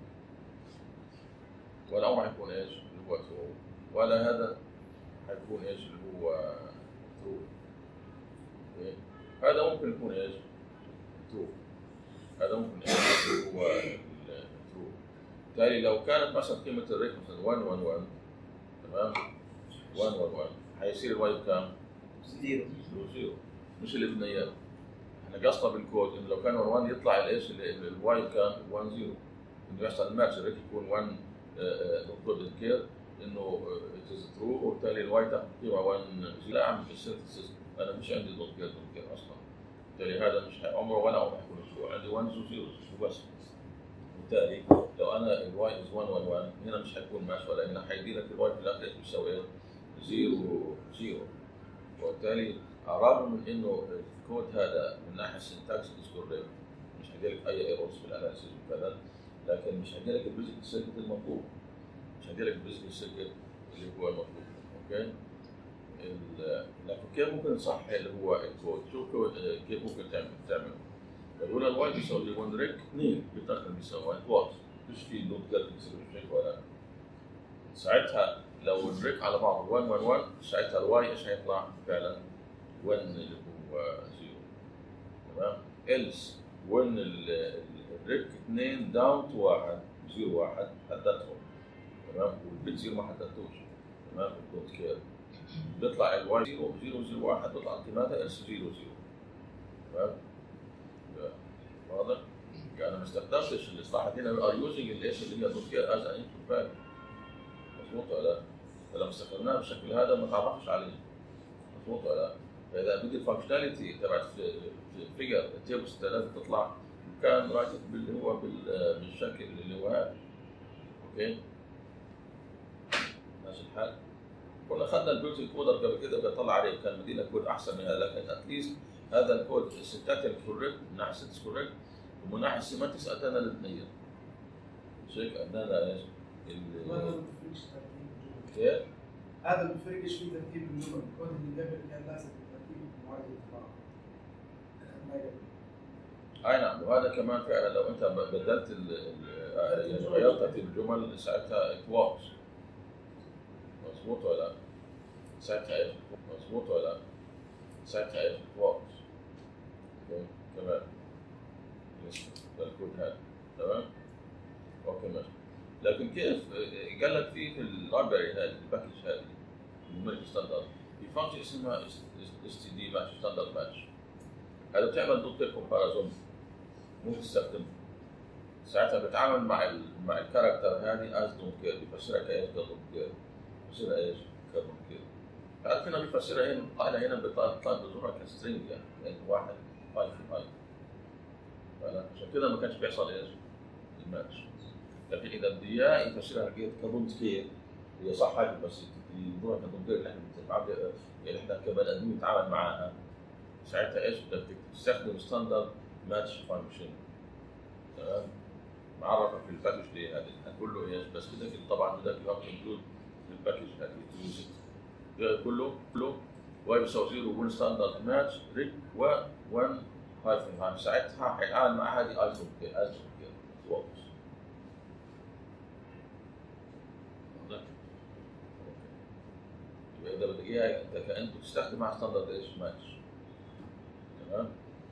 ولا عمره حيكون ايش اللي هو ترو، ولا هذا حيكون ايش اللي هو ترو. اوكي. هذا ممكن يكون ايش؟ ترو. هذا ممكن ايش اللي هو ترو. بالتالي لو كانت مثلا قيمة الريك مثلا 1 1 1 تمام 1 1 1 حيصير الواي بكام؟ 0 0 مش اللي بدنا اياه. احنا قصنا بالكود انه لو كان 1 1 يطلع الايش الواي كان 1 0 انه يحصل الماتش الريك يكون 1 كود كير انه اتز ترو وبالتالي الواي تاخذ قيمه 1 0. لا اعمل في السينثيسيس انا مش عندي دوت كير اصلا. بالتالي هذا مش عمره ولا عمره حيكون ترو. عندي 1 0 وبس. بالتالي لو انا الواي از 1 1 1 هنا مش حيكون ماتش ولا هنا حيدي لك الواي في الاخر ايش بيساوي ايه؟ 0 0. وبالتالي على الرغم من انه الكود هذا من ناحيه السنتكس كوريكت مش هيجي لك اي ايرورز في الاناليسيس وكذا، لكن مش هيجي لك الفيزيكال سيركت المطلوب. مش هيجي لك الفيزيكال سيركت اللي هو المطلوب. اوكي. لكن كيف ممكن نصحح اللي هو الكود؟ شوف كيف ممكن تعمل. بقول الواي بيساوي 1 ريك 2 بيتاخر بيساوي 1 كوارت مش في دوت كالكوليشن ولا. ساعتها لو الريك على بعض 1 1 1 ساعتها الواي ايش هيطلع؟ فعلا 1 اللي هو 0. تمام. إلس 1 الريك 2 داون تو 1 0 1 حددتهم. تمام. والبيت 0 ما حددتوش. تمام. الدوت كير بيطلع الواي 0 0 0 1 بيطلع قيمتها إلس 0 0. تمام. واضح؟ يعني ما استخدمتش الاصلاحات هنا ار يوزنج الايش اللي هي دوت كير از ان انبوت فاليو. مظبوط ولا لا؟ فلما استخدمناها بالشكل هذا ما تعرفش عليه. مظبوط ولا لا؟ فاذا بدي الفانكشناليتي تبعت في الفيجر التيبس لازم تطلع كان راكب اللي هو بالشكل اللي هو هذا. اوكي؟ ماشي الحال؟ كنا اخذنا البيوتي كودر قبل كده بيطلع عليه كان مدينا كود احسن من هذا، لكن اتليست هذا الكود السنتاكتيك كوريكت من ناحيه السنتكس كوريكت ومن ناحيه السيمانتكس اتانا الاثنين. مش هيك ادانا ايش؟ هذا ما بيفرقش ترتيب الجمل. كيف؟ هذا ما بيفرقش في ترتيب الجمل، الكود اللي قبل كان لازم ترتيب معين ما قبل. اي نعم. وهذا كمان فعلا لو انت بدلت يعني غيرت ترتيب الجمل ساعتها ات وركس. مظبوط ولا لا؟ ساعتها ايش؟ مظبوط ولا لا؟ ساعتها ايش؟ وركس. كمان كيف قال لك في اللايبرري هذه الباكج هذه النيوميريك ستاندرد في فانكشن اسمها اس تي دي ماتش ستاندرد ماتش. هذا بتعمل دوت كير كومباريزون مو تستخدم ساعتها بتعامل مع الكاركتر هذه از دونت كير بيفسرها كايش دونت كير بيفسرها ايش كدونت كير. عارف هنا بيفسرها هنا طالع هنا بيطلع بظهورها كسترينج يعني واحد هاي في هاي. عشان كده ما كانش بيحصل ايش الماتش. لكن اذا بدي اياه يفسرها كدونت كير هي صح هاي بس يظهرها كدونت كير اللي احنا بنتعامل يعني احنا كبني ادمين نتعامل معها ساعتها ايش بدك تستخدم ستاندرد ماتش فانكشن. تمام معرفه في الباكج دي هذه هتقول له ايش بس بدك طبعا بدك يو هاف انكلود في الباكج هذه تيوز كله واي بيساوي 0 1 ستاندرد ماتش ريك و 1 هايفن هايف ساعتها حيتعامل مع هذه ايزون كير واضح. اذا بدك اياها انت كانت تستخدمها ستاندرد ايش ماتش. تمام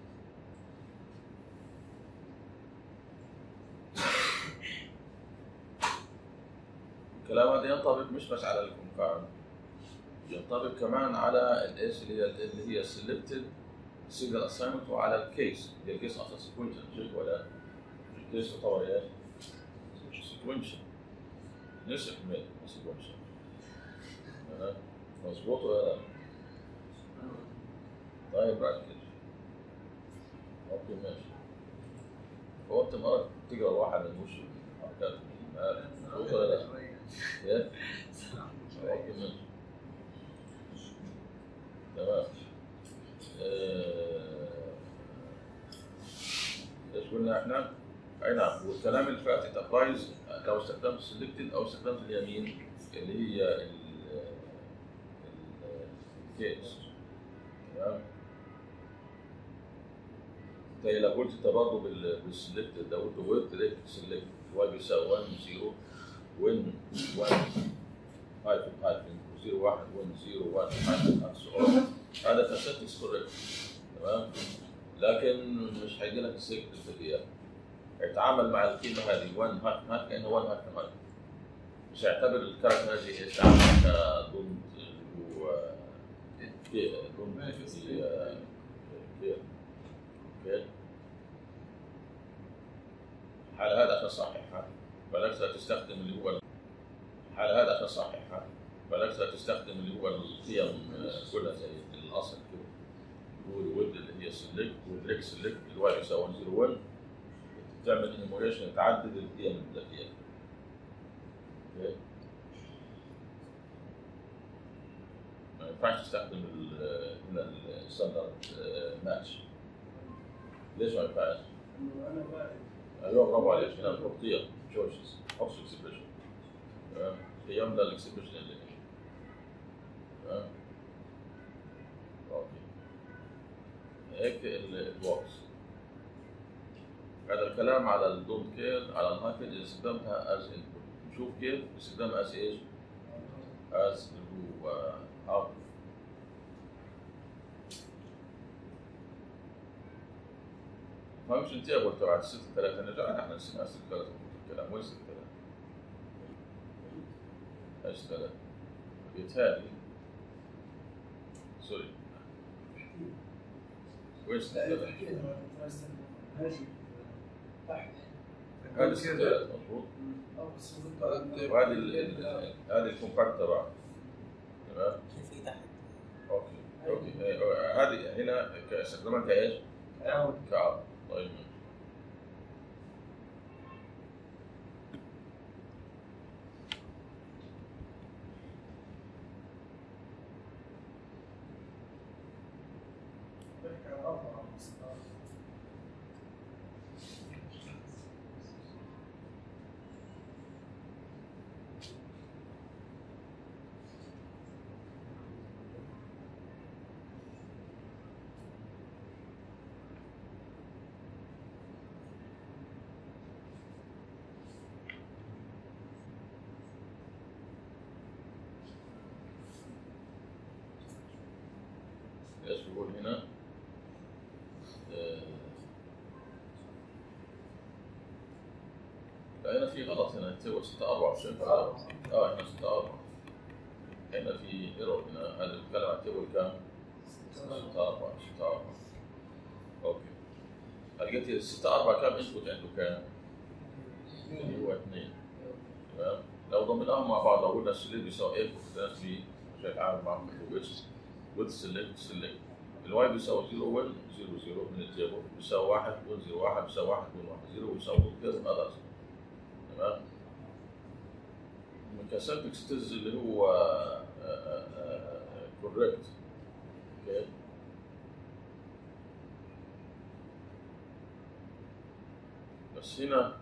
الكلام هذا ينطبق مش بس على الكونكارن ينطبق كمان على الايش اللي هي سيلكتد سيجنال اساينمنت وعلى الكيس هي الكيس اصلا سيكونشن مش ولا الكيس تعتبر ايش؟ سيكونشن نسخ من سيكونشن. مظبوط ولا لا؟ طيب ركز اوكي ماشي. هو انت مرات تقرا واحد من وش الحركات مظبوط ولا لا؟ ايه؟ اوكي ماشي تمام. ايش قلنا احنا؟ اي نعم والكلام اللي فات ابلايز لو استخدمت سيلكتد او استخدمت اليمين اللي هي الكيس. تمام زي لو قلت برضه بالسلكتد لو قلت ويب تريك سلكت واي بيساوي 1 0 وين 1 هايفن 0 1 1 0 1 هايفن هذا كاسيتكس كوريكت. تمام لكن مش هيجي لك السلكت البديهة يتعامل مع الكلمة هذه 1 هايفن كأنه 1 هايفن هايفن مش هيعتبر الكاركتر هذه يتعامل كضمن ضمن اوكي الحالة هذا عشان صحيحها بلاش تستخدم اللي هو الحالة هذا عشان صحيحها بلاش تستخدم اللي هو القيم كلها زي الاصل كده والود اللي هي سلكت والريك سلكت الواي يساوي 1 0 1 تعمل انيموليشن تعدد القيم الذكيه. اوكي ما ينفعش تستخدم الستاندرد ماتش. ليش ما ينفعش؟ انا بقى ايوه برافو عليك هنا الخطيه تشويسز اوبس اكسبريشن. تمام قيم ده الاكسبريشن اللي هنا. تمام اوكي هيك البوكس. هذا الكلام على الدونت كير على الهايفن استخدامها از انبوت. نشوف كيف استخدامها از ايش؟ از اللي هو اوت. فانكشن تيبل تبع 6 3 نرجع احنا نسينا 6 3 الكلام وين 6 3 ايش 3 بيتهيألي سوري وين 6 3 هذه 6 3 مضبوط وهذه هذه الكومباكت تبعها. تمام في تحت اوكي هذه هنا استخدامها كايش؟ كعب. طيب ايش بيقول هنا؟ هنا في غلط، هنا تسوي 6 مش هينفع. هنا 6 هنا في ايرور. هنا هذا بيتكلم عن تيبل كام؟ 6 اوكي. لقيت 6 كام انبوت عنده كام؟ اللي هو 2. تمام. لو ضمناهم مع بعض، لو قلنا السليب بيساوي انبوت كلاس بي مش هيتعامل معهم with select الواي بيساوي 0 1 0 0 من التيبل، بيساوي 1 1 0 1 بيساوي 1 1 0 بيساوي كذا من others. تمام. الميكاسنتك ستيز اللي هو correct. اوكي. بس هنا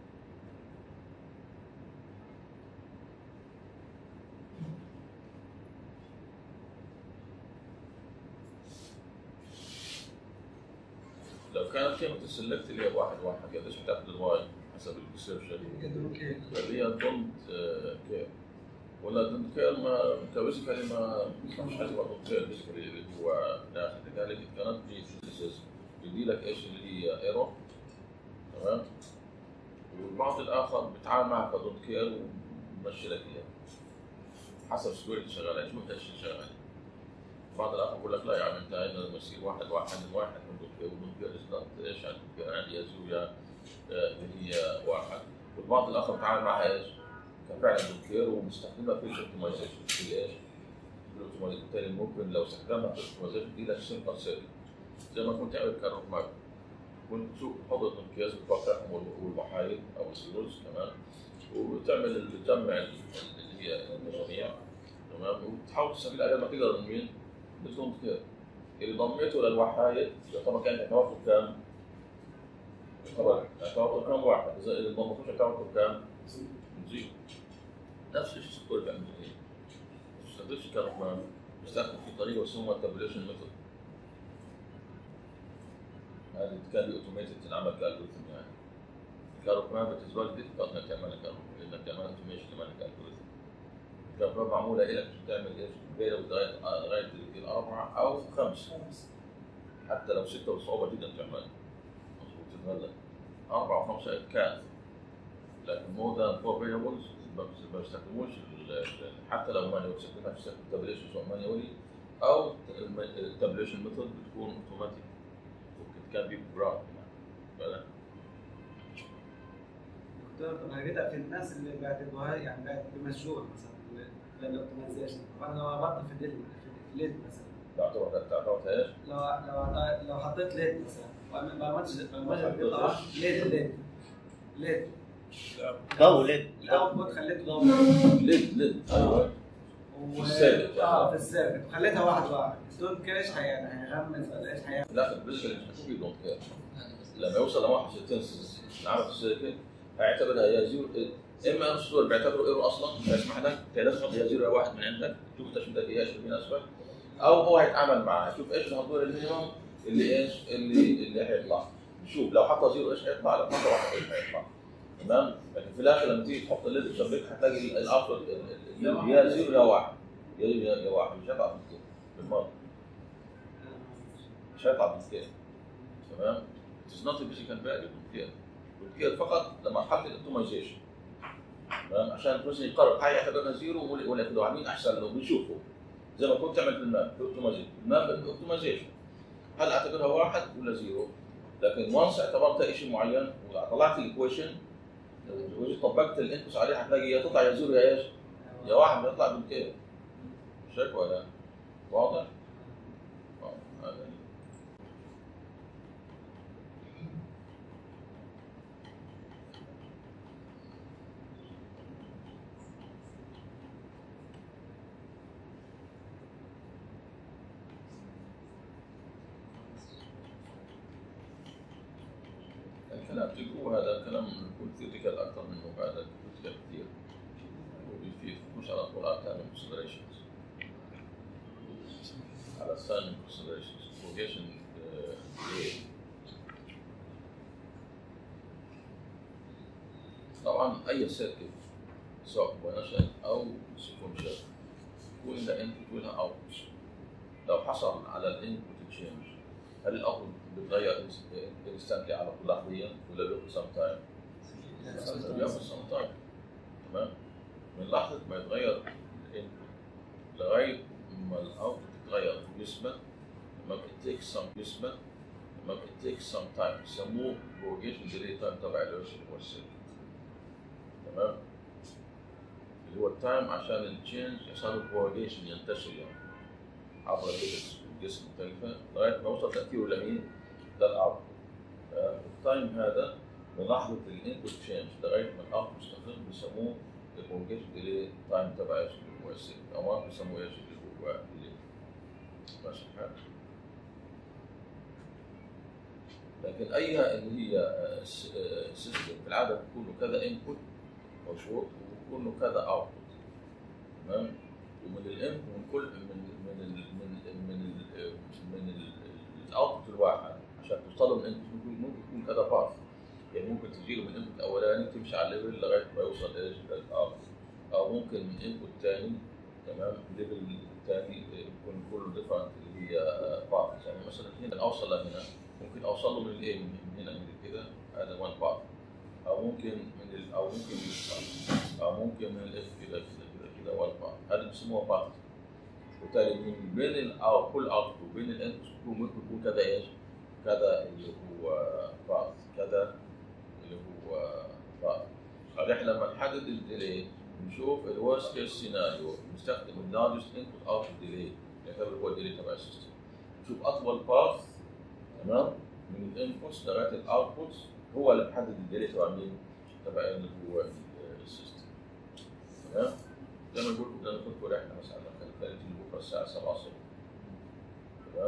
لو كانت قيمة السلكت اللي هي 1 1 قديش بتاخد الواي حسب الديسكربشن اللي هي دونت كير، ولا دونت كير ما بيسكلي ما مش حاجة دونت كير بيسكلي اللي هو داخل. لذلك كانت يدي لك ايش اللي هي ايرور. تمام. والبعض الاخر بيتعامل معها كدونت كير وبمشي لك اياها حسب السكوير اللي شغال عليه، شو انت ايش شغال. بعض الاخر بقول لك لا يا عم انت هنا المسير 1 1 1 ايش عندي ازويا اللي هي 1. والبعض الاخر بيتعامل معها ايش؟ كفعلا دونكير ومستخدمها في الاوبتمايزيشن. في ايش؟ في الاوبتمايزيشن. بالتالي ممكن لو استخدمها في الاوبتمايزيشن دي لك سمبل سيركت زي ما كنت تعمل كارو ماب، كنت تشوف تحط الانكياس بتوقعهم والوحايد او الزيروز. تمام. وتعمل تجمع اللي هي المجاميع. تمام. وتحاول تستفيد عليها ما تقدر من مين؟ بدون كده اللي ضميته للوحايد يعتبر كان توافق كام؟ طبعا توافق كام واحد، اذا اللي ضمتوش توافق كام؟ زيرو. نفس الشيء السكور بيعمل ايه؟ ما بيستخدمش كاركمان، بيستخدم في طريقه اسمها تابليشن ميثود. هذه كان اوتوميتد تنعمل كالجوريثم. يعني الكاركمان بالنسبه لي ديفيكالت انك تعملها كاركمان، لانك تعملها اوتوميشن تعملها كالجوريثم. الكاركمان معموله لك عشان تعمل ايش؟ بينه لغايه ال4 أو 5 حتى لو 6 بصعوبه جدا تعملها. مظبوط. تتغلب 4 و5 كان، لكن مور ذان 4 فيريبلز ما بيستخدموش حتى لو مانيوال بيستخدمها في التابليشن سواء مانيولي او التابليشن ميثود بتكون اوتوماتيك وكان بي بروجرام. دكتور طب هكذا في الناس اللي بيعتبروها يعني بمجهول مثلا للاوبتمايزيشن، طبعا لو ربطت في الليد مثلا تعتبر ايش؟ لو حطيت ليد مثلا برمجت قطعه ليد جو ليد الاوتبوت خليته ضوء ليد ايوه في السيركت. في السيركت خليتها 1 1 دون كير ايش هيغمز ولا ايش هيعمل؟ لا بالنسبه للحكومي دونت كير لما يوصل ل 61 انعمل في السيركت هيعتبرها يا زيرو، اما الرسول بيعتبره ايرو اصلا هيسمح لك تدخل يا زيرو يا 1 من عندك تشوف انت شو بدك اياه شو بيناسبك، او هو هيتعامل معاه يشوف ايش الهدول المينيمم اللي ايش اللي هيطلع. شوف لو حط زيرو ايش هيطلع، لو حط 1 ايش هيطلع. تمام. لكن في الاخر لما تيجي تحط الليد تشبك هتلاقي الاوتبوت يا زيرو يا 1 يا 1 مش هيطلع بالمره، مش هيطلع بالكير. تمام. It's not a physical value بالكير فقط لمرحله الاوبتمايزيشن. تمام. عشان البروسيس يقرر هاي يعتبرها زيرو ولا ياخذوا على مين احسن له بيشوفوا زي ما كنت تعمل في الماب الاوبتمايزيشن. الماب الاوبتمايزيشن هل اعتبرها 1 ولا زيرو؟ لكن وانس اعتبرتها شيء معين وطلعت الايكويشن وجيت طبقت الانبوس عليها هتلاقي يا تطلع يا زيرو يا ايش؟ يا 1 بيطلع بالكير. مش هيك ولا؟ واضح؟ هذا الكلام تقول هذا الكلام يكون ثيوريتيكال اكثر منه بعد ثيوريتيكال كثير وفي مش على طول تعمل كونسيدريشنز على ثاني كونسيدريشنز بروجيشن طبعا اي سيركت سواء كونشن او سيكونشن يكون لها انبوت ولها اوتبوت. لو حصل على الانبوت تشينج هل الاوتبوت بيتغير انستنتلي على طول لحظيا ولا بياخذ سم تايم؟ بياخد سم تايم. تمام. من لحظه ما يتغير الانبوت لغايه ما الاوتبوت يتغير يثبت، ممكن تيك سم يثبت، ممكن تيك سم تايم، يسموه بروجيشن ديلي تايم تبع اللي هو السيركت. تمام. اللي هو التايم عشان التشينج يحصل له بروجيشن، ينتشر يعني عبر الليفلز والجسم مختلفه لغايه ما يوصل تاثيره لمين؟ للاوتبوت. التايم هذا من لحظه الانبوت تشينج لغايه ما الاوتبوت يستقر بيسموه البروجيشن ديلي تايم تبع اللي هو السيركت، او ما بيسموه ايش اللي هو ديلي. ماشي الحال. لكن اي اللي هي سيستم في العاده بيكون له كذا انبوت مشروط وبيكون له كذا اوتبوت. تمام. ومن الانبوت من كل من الاوتبوت الواحد عشان توصل له من الانبوت ممكن يكون كذا باث. يعني ممكن تجي له من الانبوت الاولاني تمشي على الليفل لغايه ما يوصل ايش للاوتبوت، او ممكن من انبوت ثاني. تمام. الليفل الثاني يكون كله ديفرنت اللي هي باث. يعني مثلا هنا اوصل لهنا ممكن اوصل له من الاي من هنا من كده، هذا وان باث، او ممكن من او ممكن من او ممكن من الاف كده كده وان باث. هذا بيسموها باث. وبالتالي من بين كل اوتبوت وبين الانبوت ممكن يكون كذا ايش؟ كذا اللي هو باث، كذا اللي هو باث. احنا لما نحدد الديلي نشوف الورست كيس سيناريو، نستخدم اللارجست انبوت اوتبوت ديلي يعتبر هو الديلي تبع السيستم. نشوف اطول باث. تمام. من الانبوتس لغايه الاوتبوتس هو اللي بيحدد الديلي تبع مين؟ تبع اللي هو السيستم. تمام. زي ما قلت بدنا نحط رحله مثلا كانت بكره الساعه 7 الصبح. تمام.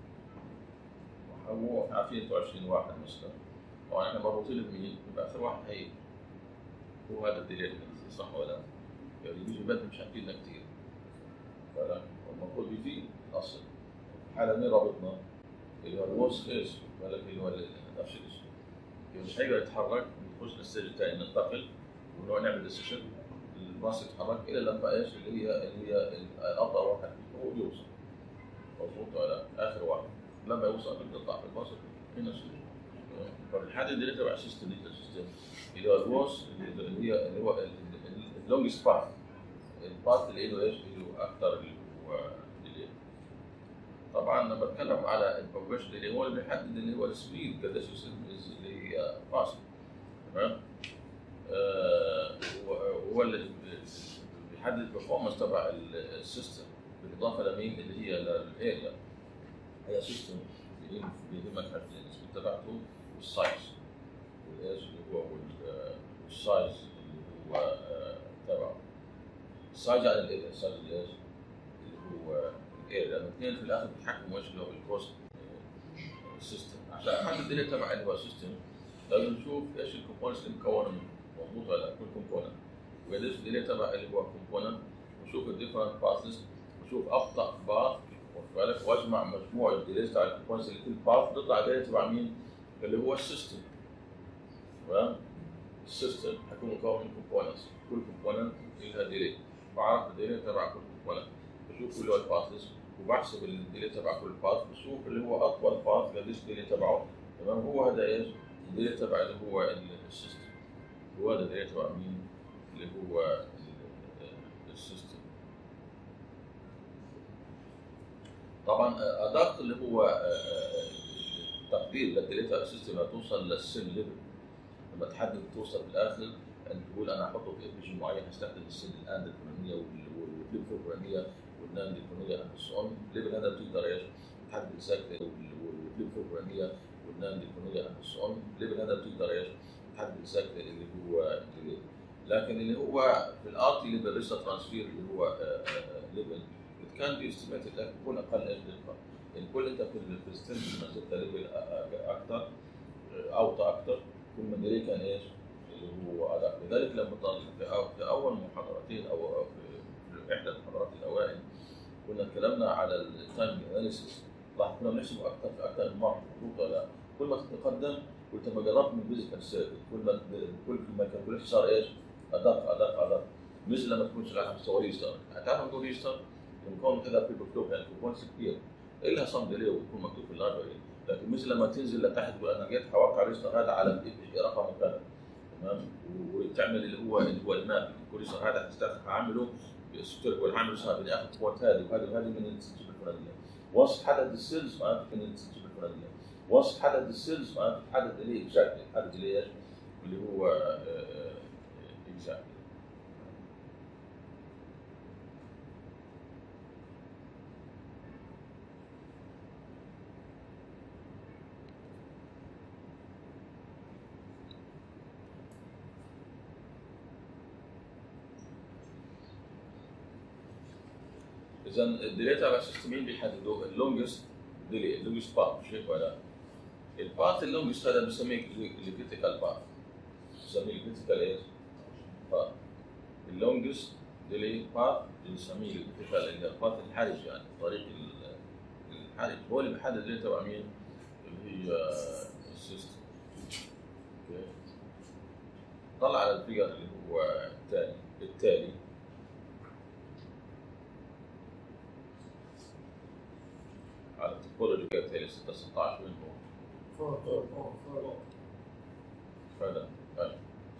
هو عارفين انتوا 20 واحد مثلا، طبعا احنا مربوطين بمين؟ يبقى اخر واحد هي هو هذا الديلي صح ولا لا؟ يعني بيجي بدري مش حاكينا كثير. فلا المفروض يفيد الاصل. حاله مين رابطنا؟ اللي هو الورست كيس، بالك اللي هو نفس الشيء. مش هيقدر يتحرك، نخش للستيج الثاني ننتقل ونروح نعمل ديسيشن. الباص يتحرك الا لما ايش اللي هي الابطا واحد هو يوصل. مظبوط ولا اخر واحد لما يوصل بيطلع في الباص هنا شيء. فالحد اللي تبع السيستم اللي هو الورست اللي هو اللونجست باث. الباث اللي له ايش؟ له اكثر اللي هو ديلي. طبعا لما بتكلم على البروجريشن اللي هو اللي بيحدد اللي هو السبيد قديش اللي هي فاست. تمام. هو اللي بيحدد البرفورمانس تبع السيستم بالاضافه لمين اللي هي للاريا. هي سيستم بيهمك السبيد تبعته والسايز والايش اللي هو والسايز اللي هو تبعه. السايز على الاريا، السايز اللي هو الاريا، لان الاثنين في الاخر بيتحكموا ايش اللي هو الكوست سيستم. عشان احدد الدنيا تبع اللي هو السيستم لازم نشوف ايش الكومبوننتس اللي مكونه منه، مضبوط ولا كل كومبوننت، وقديش الدنيا تبع اللي هو كومبوننت، ونشوف الديفرنت باثز، ونشوف ابطا باث واخد بالك، واجمع مجموع الديليز تبع الكومبوننتس اللي كل باث تطلع الدنيا تبع مين؟ اللي هو السيستم. تمام؟ السيستم حيكون مكون من كومبوننتس، كل كومبوننت لها ديلي، بعرف الديلي تبع كل كومبوننت، بشوف كل الباثز وبحسب الديلي تبع كل باث، بشوف اللي هو اطول باث قديش الديلي تبعه. تمام. هو هذا ايش؟ الديلي تبع اللي هو السيستم. هو هذا الديلي تبع مين؟ اللي هو السيستم. طبعا ادق اللي هو تقدير للديلي تبع السيستم لما توصل للسيل ليفل، لما تحدد توصل في الاخر ان تقول انا احطه في اف جي معين هستخدم السيل الاند الفلانيه والفليب الفلانيه والناند الفلانيه اند سو الليفل هذا بتقدر ايش؟ تحدد الساكت والفليب الفلانيه والناند الفلانيه اند سو الليفل هذا بتقدر ايش؟ تحدد الساكت اللي هو ديلي. لكن اللي هو في الارتي ليفل لسه ترانسفير اللي هو ليفل كان بي استيميتد لكن يكون اقل ايش دقه. يعني كل انت في الستنت لما زدت ليفل اكثر اوطى اكثر كل ما الديلي كان ايش؟ اللي هو اداء. لذلك لما في اول محاضرتين او في احدى المحاضرات الاوائل كنا تكلمنا على التايم اناليسيس، راح كنا بنحسبه اكثر من مره، مضبوط ولا لا؟ كل ما تتقدم كل ما جربت من فيزيكال سيركت كل ما كان كل صار ايش؟ ادق مش لما تكون شغال على مستوى ريجستر. هتعرف نقول ريجستر مكون كذا بيبر فلو يعني كومبوننتس كثير إلها صم ديلي ويكون مكتوب في اللايبرري، لكن مش لما تنزل لتحت تقول انا جيت حوقع ريجستر هذا على الاي بي جي رقمه كذا، تمام، وتعمل اللي هو الماب الكوريسر هذا هعمله بالستورك والعامل صار بدي اخذ قوه هذه وهذه من التسجيل الفلانيه، وصف عدد السيلز معناته من التسجيل الفلانيه، وصف عدد السيلز معناته عدد اللي اكزاكتلي عدد اللي ايش اللي هو اكزاكتلي. اذا الديلي تبع السيستم مين بيحددوا اللونجست ديلي اللونجست باث، مش هيك ولا؟ الباث اللونجست هذا بنسميه الكريتيكال باث، بنسميه الكريتيكال ايش؟ باث. اللونجست ديلي باث بنسميه الكريتيكال اللي هو الباث الحرج، يعني الطريق الحرج هو اللي بيحدد الديلي تبع مين؟ اللي هي السيستم. اوكي، طلع على الفيجر اللي هو التالي على التوبولوجي التالي 6 16 وين هو؟ فعلا طيب،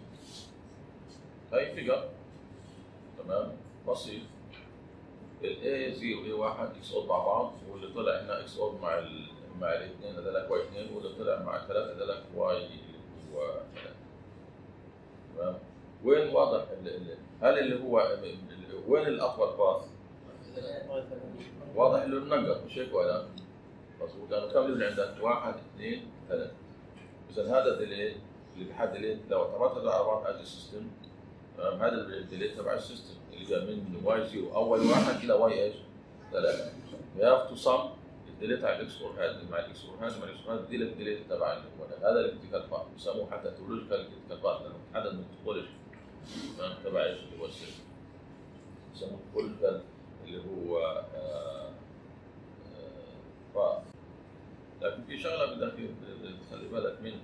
هاي فيجر تمام بسيط، ال A 0 A 1 اكس اود مع بعض، واللي طلع هنا اكس اود مع الاثنين هذولك واي 2، واللي طلع مع الثلاثه هذولك واي هو 3. تمام، وين واضح هل اللي هو وين الاطول باث؟ واضح له النقر، مش هيك ولا؟ مظبوط، لانه كم اللي عندك؟ 1 2 3. اذا هذا الديلي اللي بيحدد لو اعتبرت هذا على بعض السيستم، هذا الديلي تبع السيستم اللي جاي من واي 0 اول واحد الى واي ايش؟ 3. You have to sum الديلي تبع الاكس اور هذا مع الاكس اور هذا مع الاكس اور هذا الديلي تبع هذا الكريتيكال باث، بيسموه حتى تولوجيكال كريتيكال باث لانه عدد من التوبولوجي تبع ايش؟ اللي هو السيستم بيسموه تولوجيكال اللي هو باث. لكن في شغله بدك تخلي بالك منها،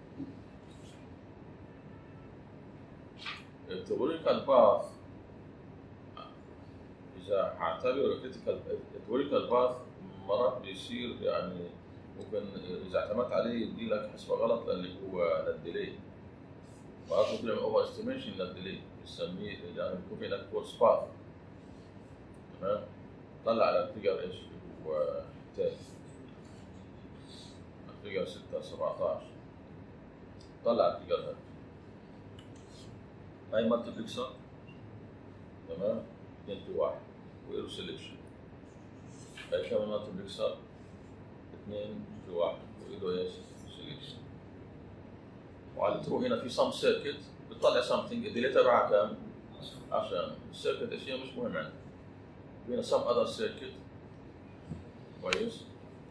التوبولوجيكال باث اذا هعتبره التوبولوجيكال باث مرات بيصير يعني ممكن اذا اعتمدت عليه يدي لك حسبه غلط اللي هو للديلي، مرات ممكن يعمل اوفر استيميشن للديلي بنسميه يعني بيكون في هناك فولس باث. تمام، طلع على الفيجر ايش اللي هو التالي، الفيجر 6 17 طلع على الفيجر هذا، هاي مالتيبلكسر تمام 2 في 1 وإيرو سيلكشن، هاي كمان مالتيبلكسر 2 في 1 وإيرو ايش؟ سيلكشن. وعلى الترو هنا في سم سيركت بتطلع سمثينج الديلي تبعها كام؟ 10. السيركت اشياء مش مهم عندنا، هنا سم اذر سيركت كويس،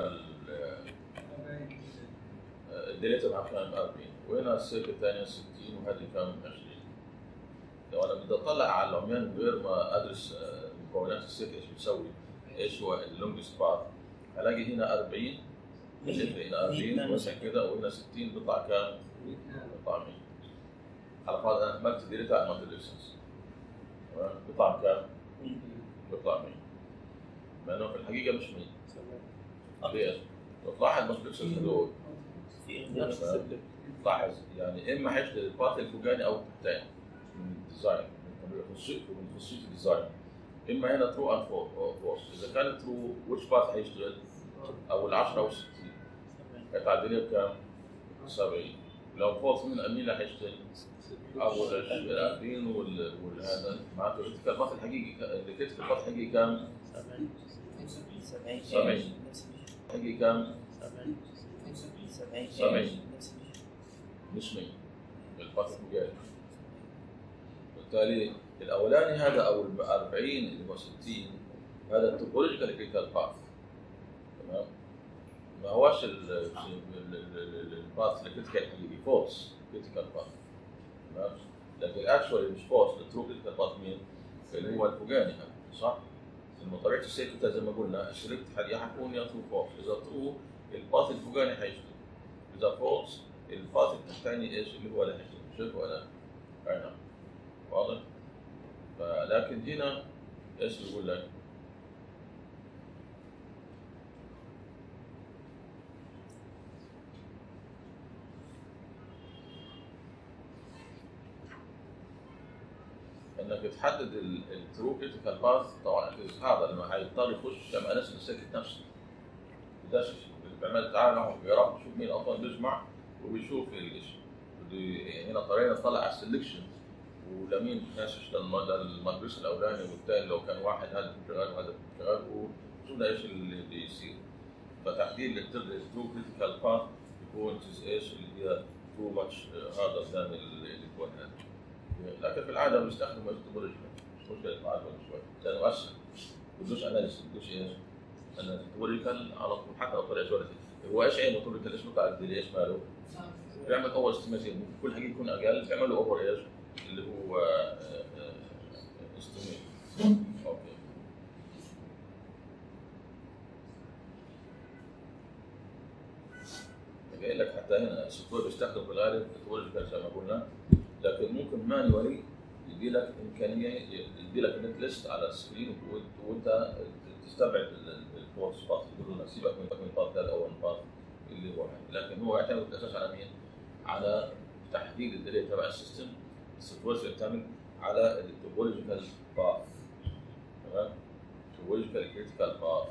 الديلي تبعها كام؟ 40، وهنا السيركت الثانيه 60 وهذه كام؟ 20. لو انا بدي اطلع على العميان من غير ما ادرس مكونات السيركت ايش بتسوي، ايش هو اللونجست باث، هلاقي هنا 40 هنا 40 وهنا كده وهنا 60 بيطلع كام؟ بيطلع 100. على فرض انا عملت الديلي تبع المالتيبلكسرز تمام بيطلع كام؟ بيطلع 100، مع انه في الحقيقه مش 100. ليش؟ لو تلاحظ المالتيبلكسرز هذول تلاحظ يعني اما حيشتغل الباث الفوقاني او التحتاني من الديزاين من خصوصيه الديزاين، اما هنا ترو اند فولس. اذا كانت ترو وش باث حيشتغل؟ او ال 10 او 60 هيطلع الديلي بكام؟ 70. لو فولس مين اللي حيشتغل؟ اول 20 والهذا معناته الكريتيكال باث الحقيقي الكريتيكال باث الحقيقي كام؟ 70 حقيقي كام؟ 70 مش 100 الباث الفوقاني. بالتالي الاولاني هذا او ال 40 اللي هو 60 هذا التوبولوجيكال كريتيكال باث تمام، ما هوش الباث الكريتيكال حقيقي فولس كريتيكال باث تمام، لكن الاكشوال مش فولس الترو كريتيكال باث مين؟ اللي هو الفوقاني هذا صح؟ لما طبيعه السيركت زي ما قلنا الشريك يا حيكون يا ترو فولس، اذا ترو الباث الفوقاني حيشتغل، اذا فولس الباث التحتاني ايش اللي هو لا حيشتغل، شوف ولا؟ اي نعم واضح؟ لكن هنا ايش بيقول لك؟ انك تحدد الترو كريتيكال باث. طبعا هذا لما هيضطر يخش يعمل اناليسيس للسيركت نفسه. ده بيعمل تعالى معهم بيعرف يشوف مين اصلا بيجمع وبيشوف هنا طريقه نطلع على السلكشن ولمين خاشش للمدرس الاولاني والثاني لو كان واحد هدف شغال وهدف شغال وشوفنا ايش اللي يصير. فتحديد الترو كريتيكال باث يكون ايش اللي هي تو ماتش هذا ثاني اللي يكون هذا. لكن في العاده بنستخدم ميثودولوجي مش مشكله معاكم شوي لانه اسهل. بدوش اناليسيس بدوش ايش؟ ميثودولوجيكال على طول حتى لو طلع شويه. هو ايش ايه ميثودولوجيكال؟ ايش بتاع ليش ماله؟ بيعمل اوفر استيميشن كل حاجه يكون اقل بيعملوا اوفر ايش؟ اللي هو استيميشن. اوكي. قايل لك حتى هنا السوفت وير بيستخدم في الغالب ميثودولوجيكال زي ما قلنا، لكن ممكن مانيوالي يدي لك امكانيه يدي لك نت ليست على السكرين وانت تستبعد الفورس باث تقول له سيبك من الباث ده الاول باث اللي هو لكن هو يعتمد بالاساس على مين؟ على تحديد الديلي تبع السيستم. السوفت وير يعتمد على التوبولوجيكال باث. تمام؟ توبولوجيكال كريتيكال باث.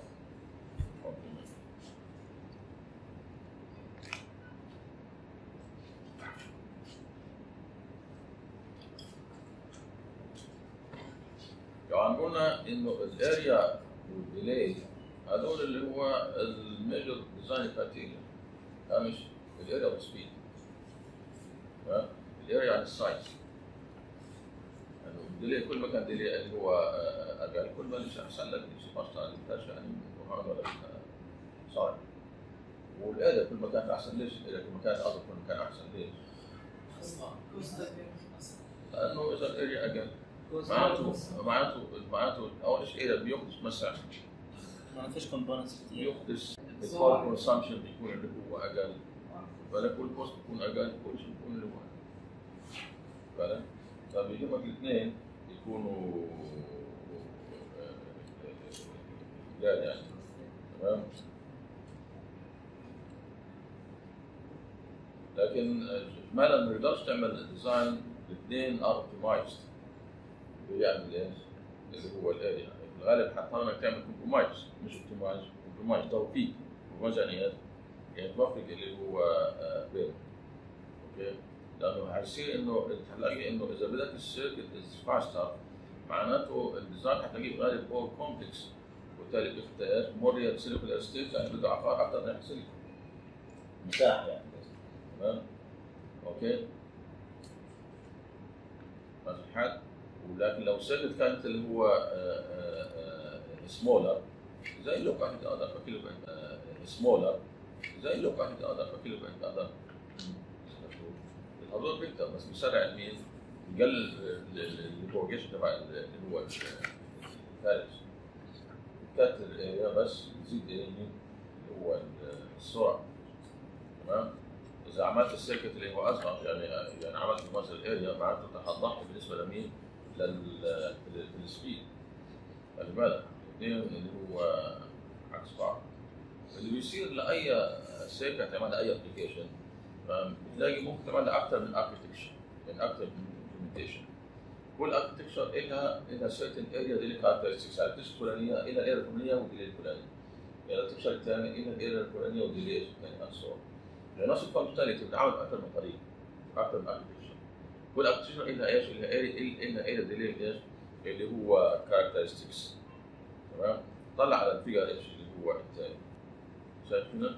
يعني قلنا انه الاريا والديلي هذول اللي هو الميجر ديزاين كرايتيريا. مش الاريا والسبيد. الاريا عن السايز. يعني الديلي كل ما كان ديلي اللي هو اقل كل ما احسن لك شيء فاست يعني وهذا ولا صار. والاريا كل ما كان احسن ليش؟ الاريا كل ما كان اضعف كل ما كان احسن ليش؟ لانه اذا الاريا اقل معناته اول شيء اذا بيقدس مساحه ما فيش كومبوننتس كتير يقدس الباور كونسامشن بيكون اللي هو اقل فلك والكوست بيكون اقل كل شيء بيكون اللي هو فعلا فبيجيبك الاثنين يكونوا يعني تمام. لكن اجمالا ما تقدرش تعمل ديزاين الاثنين ار اوبتمايزد بيعمل ايش؟ اللي هو الاريا يعني في الغالب حتى انك تعمل كومبرومايز مش اوبتمايز كومبرومايز توفيق وميزانيات يعني توفق اللي هو بين اوكي لانه هيصير انه هتلاقي انه اذا بدك السيركت از فاستر معناته الديزاين هتلاقيه في الغالب هو كومبلكس وبالتالي بيختار موريال سيركل ستيت يعني بده عقار حتى انه يحصل مساحه يعني تمام اوكي ماشي الحال. ولكن لو السيركت كانت اللي هو سمولر زي اللوك واحد اقدر فكيلو سمولر زي اللوك واحد اقدر فكيلو اقدر الهدول بيكتر بس بيسرع مين؟ بيقلل البروجيشن تبع اللي هو الثالث كاتر الاريا بس يزيد اللي هو السرعه تمام. اذا عملت السيركت اللي هو اصغر يعني عملت مثلا الاريا معناته هتضحي بالنسبه لمين؟ للسبيد. خلي بالك الاثنين اللي هو عكس بعض. اللي بيصير لاي سيركت تعمل اي ابلكيشن بتلاقي ممكن تعمل اكثر من اركتكشر يعني اكثر من امبلمنتيشن. كل اركتكشر لها سيرتن اريا دي كاركترستكس الفلانيه الى الاريا الفلانيه والديلي الفلاني. يعني الاركتكشر الثاني الى الاريا الفلانيه والديلي يعني انصار. يعني نفس الفانكشناليتي بتتعامل باكثر من طريقه اكثر من اركتكشر. كل اركتكشر لها ايش؟ لها اريا ديلي ايش؟ اللي هو كاركترستكس تمام. طلع على الفيجر ايش اللي هو الثاني شايف هنا؟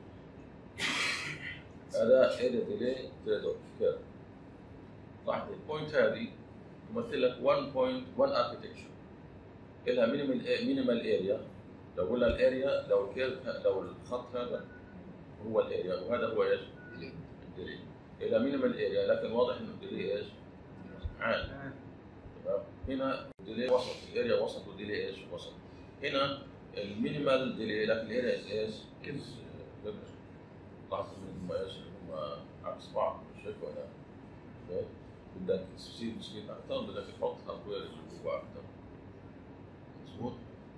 هذا اريا ديلي تريد اوف كيرف. صح البوينت هذه تمثل لك 1 اركتكشر لها مينيمال اريا. لو قلنا الاريا لو الكيرف لو الخط هذا هو الاريا وهذا هو ايش؟ الديلي. الى مينيمال اريا لكن واضح انه الديلي ايش؟ عالي. تمام. هنا الديلي وسط الاريا وسط والديلي ايش؟ وسط. هنا المينيمال ديلي لكن الاريا ايش؟ كبر. لاحظوا ان هم ايش؟ هم عكس بعض مش هيك ولا؟ بدك تزيد اكثر بدك تحط هاردوير اللي هو اكثر. مظبوط؟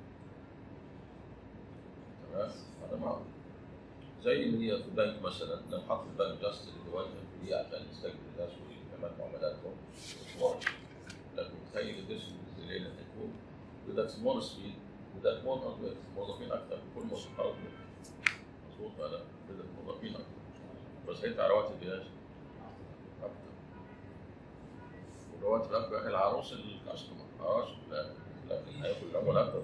تمام؟ هذا معروف. زي اللي هي في البنك مثلا نحط في البنك جاست اللي هو 1% عشان يستقبل الناس ويعمل معاملاتهم. لكن تخيل قديش الديلي اللي هيكون. بدك سمول سبيد، بدك مور هاردوير، موظفين اكثر، كل موظف هاردوير. مظبوط ولا؟ بدك موظفين اكثر. بس انت على رواتب ايش؟ اكثر. والرواتب اكثر العروس الكاستمر، عروس لكن هياكل العملاء اكثر.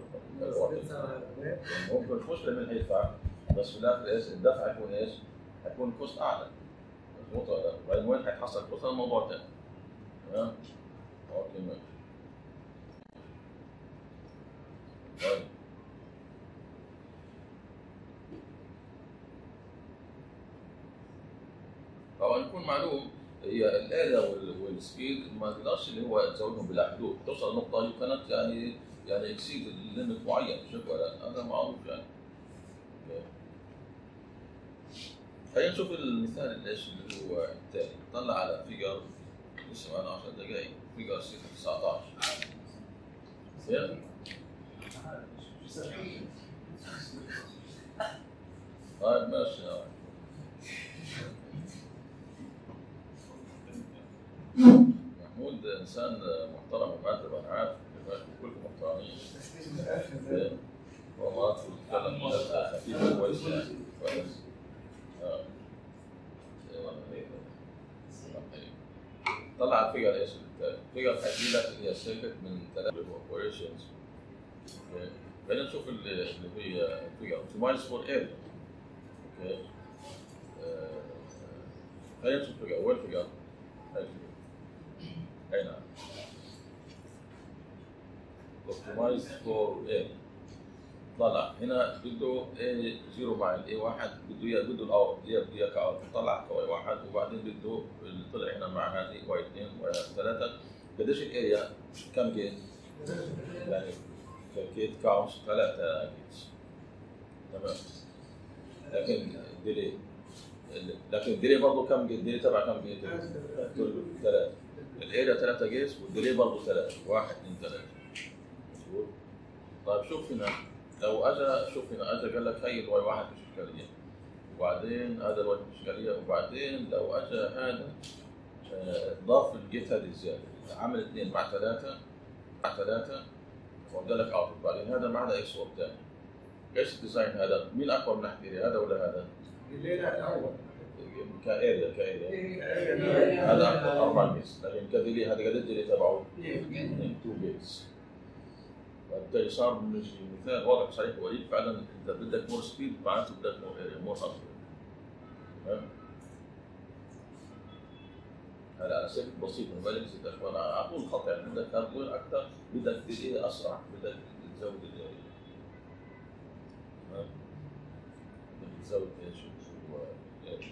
ممكن مش من هيدفع، بس في الاخر ايش؟ الدفع هيكون ايش؟ هيكون كوست اعلى. مظبوط ولا؟ وبعدين وين هيتحصل كوست؟ هذا موضوع ثاني. تمام؟ اوكي ماشي. طيب. طبعا يكون معلوم هي الآلة والسبيد ما تقدرش اللي هو تزودهم بلا حدود، توصل لنقطة يو كانت يعني اكسيد ليميت معين، شوف ولا هذا معروف يعني. خلينا نشوف المثال اللي هو الثاني، طلع على فيجر لسه معنا 10 دقائق، فيجر 19. زين؟ طيب ماشي. محمود انسان محترم ومؤدب، انا عارف كلكم محترمين. ومرات بتتكلم بلغه خفيفه كويسه يعني كويس. طلع الفيجر ايش؟ الفيجر هيجي لك اللي هي السيركت من 3 اوبريشنز. خلينا نشوف اللي هي الفيجر اوبتمايز فور اريا. اوكي. خلينا نشوف الفيجر، وين الفيجر؟ اي نعم. اوبتمايز فور اريا. طلع هنا بده A0 مع ال A1 بده الاوت بده كاوت، طلع كواي واحد، وبعدين بده اللي طلع هنا مع هذه واي 2 واي 3. قديش الاريا؟ كم جيت؟ يعني كيت كاونت 3 جيتس. تمام. لكن الديلي برضه كم جيت؟ الديلي تبع كم جيت؟ 3. الاريا 3 جيتس والديلي برضه 3، 1 2 3. مظبوط؟ طيب شوف هنا، لو اجى شوف هنا اجى قال لك هي الواي 1 مش اشكاليه، وبعدين هذا الواي مش اشكاليه، وبعدين لو اجى هذا ضاف الجيت هذه الزياده، عمل 2 مع 3 مع 3 وقال لك اوت، بعدين هذا معنا اكس اور ثاني. ايش الديزاين هذا؟ مين اكبر من ناحيه هذا ولا هذا؟ الاول كاريا هذا اكبر 4 جيتس، لكن كديلي هذا قد الديلي تبعه 2 جيتس. فبالتالي صار مثال واضح صحيح وليد، فعلا انت بدك مور سبيد معناته بدك مور اريا مور هاردوير. تمام؟ هلا على سبيل بسيط ما بالك زي تشوف انا على طول خط، يعني بدك هاردوير اكثر، بدك ديلي اسرع، بدك تزود الاريا. تمام؟ بدك تزود ايش؟ شو اريا.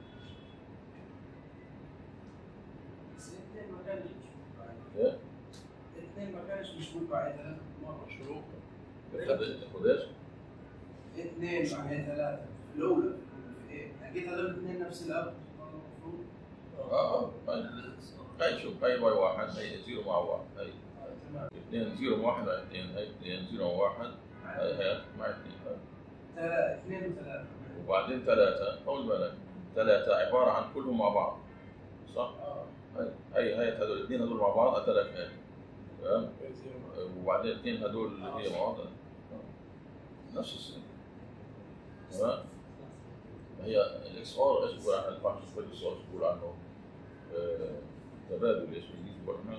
بس الاثنين ما كانش ايه؟ الاثنين ما كانش مش مقطع 3 مرة شروط. تاخذ ايش؟ 2 مع 3 الاولى في ايه؟ اكيد هذول الاثنين نفس الاب المفروض. هاي شوف هاي واي 1 هي 0 مع 1 هي تمام. 2 0 مع 1 هاي 2 هاي 2 0 مع 1 هاي مع 2 2 و3 وبعدين 3. طول بالك 3 عباره عن كلهم مع بعض صح؟ هاي هذول الاثنين هذول مع بعض اتلك هاي. تمام؟ وبعدين الاثنين هذول اللي هي مع بعض نفس الشيء. تمام؟ هي الاكس ار ايش بقول عنها؟ الفانكشن كويس ايش بقول عنه؟ تبادل ايش بالانجليزي بقول عنها؟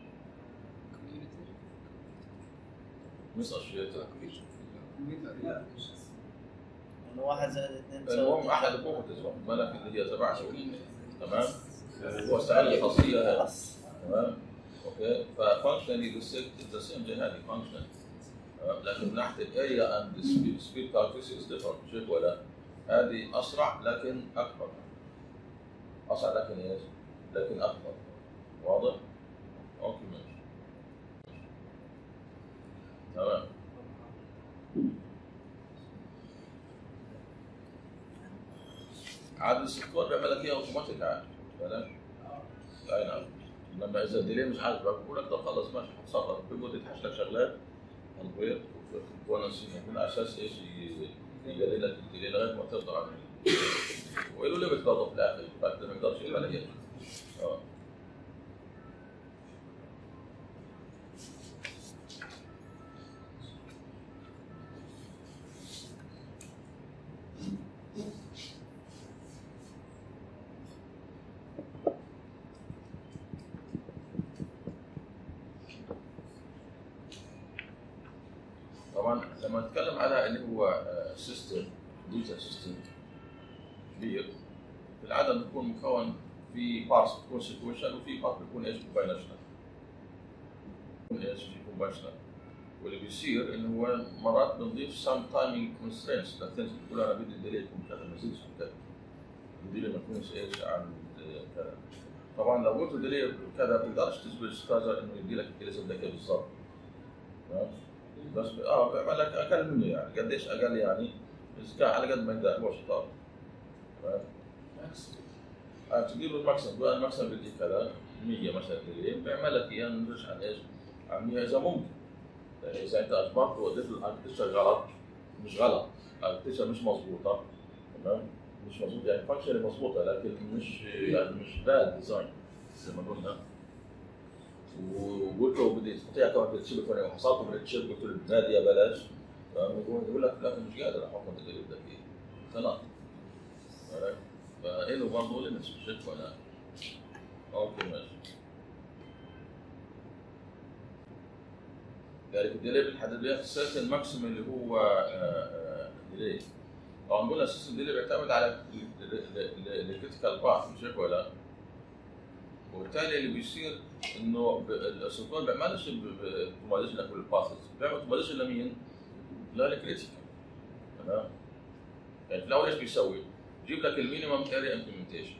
مش اشياء لا انه 1 زائد 2 المهم احد القوة تسوى ملك اللي هي تبع شغل. تمام؟ هو استعمل الخاصية هذه. تمام؟ اوكي؟ ففانكشنالي ذا سيم زي هذه فانكشنال. لكن من ناحية الاريا اند سبيد كاركترستكس ديفرنت، شوف ولا؟ هذه اسرع لكن اكبر. اسرع لكن ايش؟ لكن اكبر. واضح؟ اوكي ماشي. تمام. عاد السكور بيعمل لك اياها اوتوماتيك عادي. بالك؟ اي نعم. لما اذا الديلي مش عاجبك بقول لك طب خلص ماشي هتصرف، بيقعد يتحش لك شغلات هاردوير وكومبوننتس على اساس ايش يقلل لك الديلي لغايه ما تقدر على وله ليميت برضه في الاخر فانت ما تقدرش يعمل عليها. طبعا لما نتكلم على اللي هو سيستم ديتا سيستم كبير، في العاده بيكون مكون في بارتس بتكون سيكويشن وفي بارت بيكون ايش كومباينشنال. بيكون ايش في كومباينشنال، واللي بيصير انه هو مرات بنضيف سام تايمينج كونسترينتس للثينجز، بتقول انا بدي الديلي يكون كذا ما يزيدش عن كذا، الديلي ما يكونش ايش عن كذا. طبعا لو قلت الديلي كذا ما بتقدرش تجبر ستاجر انه يدي لك الكلمه زي كذا بالضبط، بس بيعمل لك اقل منه، يعني قديش اقل يعني اذا كان على قد ما يقدر هو شطار. تدير المكسب، بقى المكسب بدي كذا 100 مثلا ديلي، بيعمل لك اياه نرجع عن ايش؟ عن 100 اذا ممكن. يعني اذا انت اجبرت ووديت الاركتشر غلط، مش غلط، الاركتشر مش مضبوطه، تمام؟ مش مضبوط يعني فانكشن مضبوطه لكن مش باد ديزاين زي ما قلنا. وقلت له بدي تعطيها كمان بالشيب الفلاني وحصلته من الشيب قلت له نادي يا بلاش، يقول لك لا مش قادر احط اللي بدك اياه خلاص. فإله برضه ليميتس مش هيك ولا اوكي ماشي. يعني الديلي بنحدد له السيرت الماكسيم اللي هو ديلي. طبعا قلنا السيستم ديلي بيعتمد على الكريتيكال بارت مش هيك ولا؟ وبالتالي اللي بيصير انه السوفت وير ما بيعملش اوبتمايزيشن لكل الباسز، بيعمل اوبتمايزيشن لمين؟ للكريتيكال. تمام؟ يعني في الاول ايش بيسوي؟ بيجيب لك المينيمم اريا امبلمنتيشن.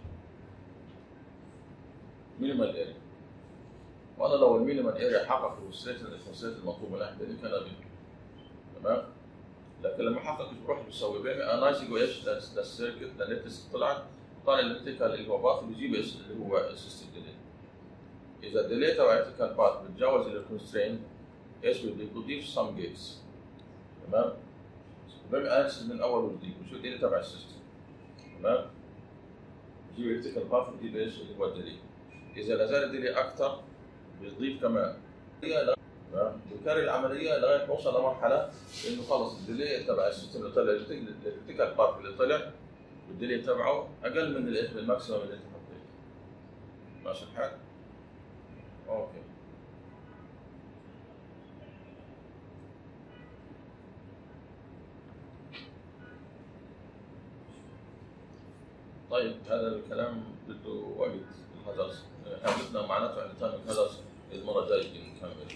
مينيمال اريا. وانا لو المينيمال اريا حقق الخاصيات المطلوبه من ناحيه كان به. تمام؟ لكن لما حقق ايش بيروح بيسوي؟ بيعمل انايزنج ايش للسيركت للنتس طالع الالكتريكال اللي هو باث بيجيب ايش اللي هو السيستم ديلي. اذا الديلي تبع الالكتريكال باث بتجاوز الكونسترين ايش بيضيف سم جيتس. تمام؟ بيعمل اناليسيس من اول وجديد وشو الديلي تبع السيستم. تمام؟ بيجيب الالكتريكال باث بيجيب ايش اللي هو الديلي. اذا لا زال الديلي اكثر بيضيف كمان. بيكرر العمليه لغايه ما اوصل لمرحله انه خلص الديلي تبع السيستم اللي طلع الالكتريكال باث اللي طلع والديلي تبعه اقل من الماكسيمم اللي انت حطيته. ماشي الحال؟ اوكي. طيب هذا الكلام بده وقت الهدرس، احنا بدنا معناته عند تايم الهدرس المره الجايه نكمل.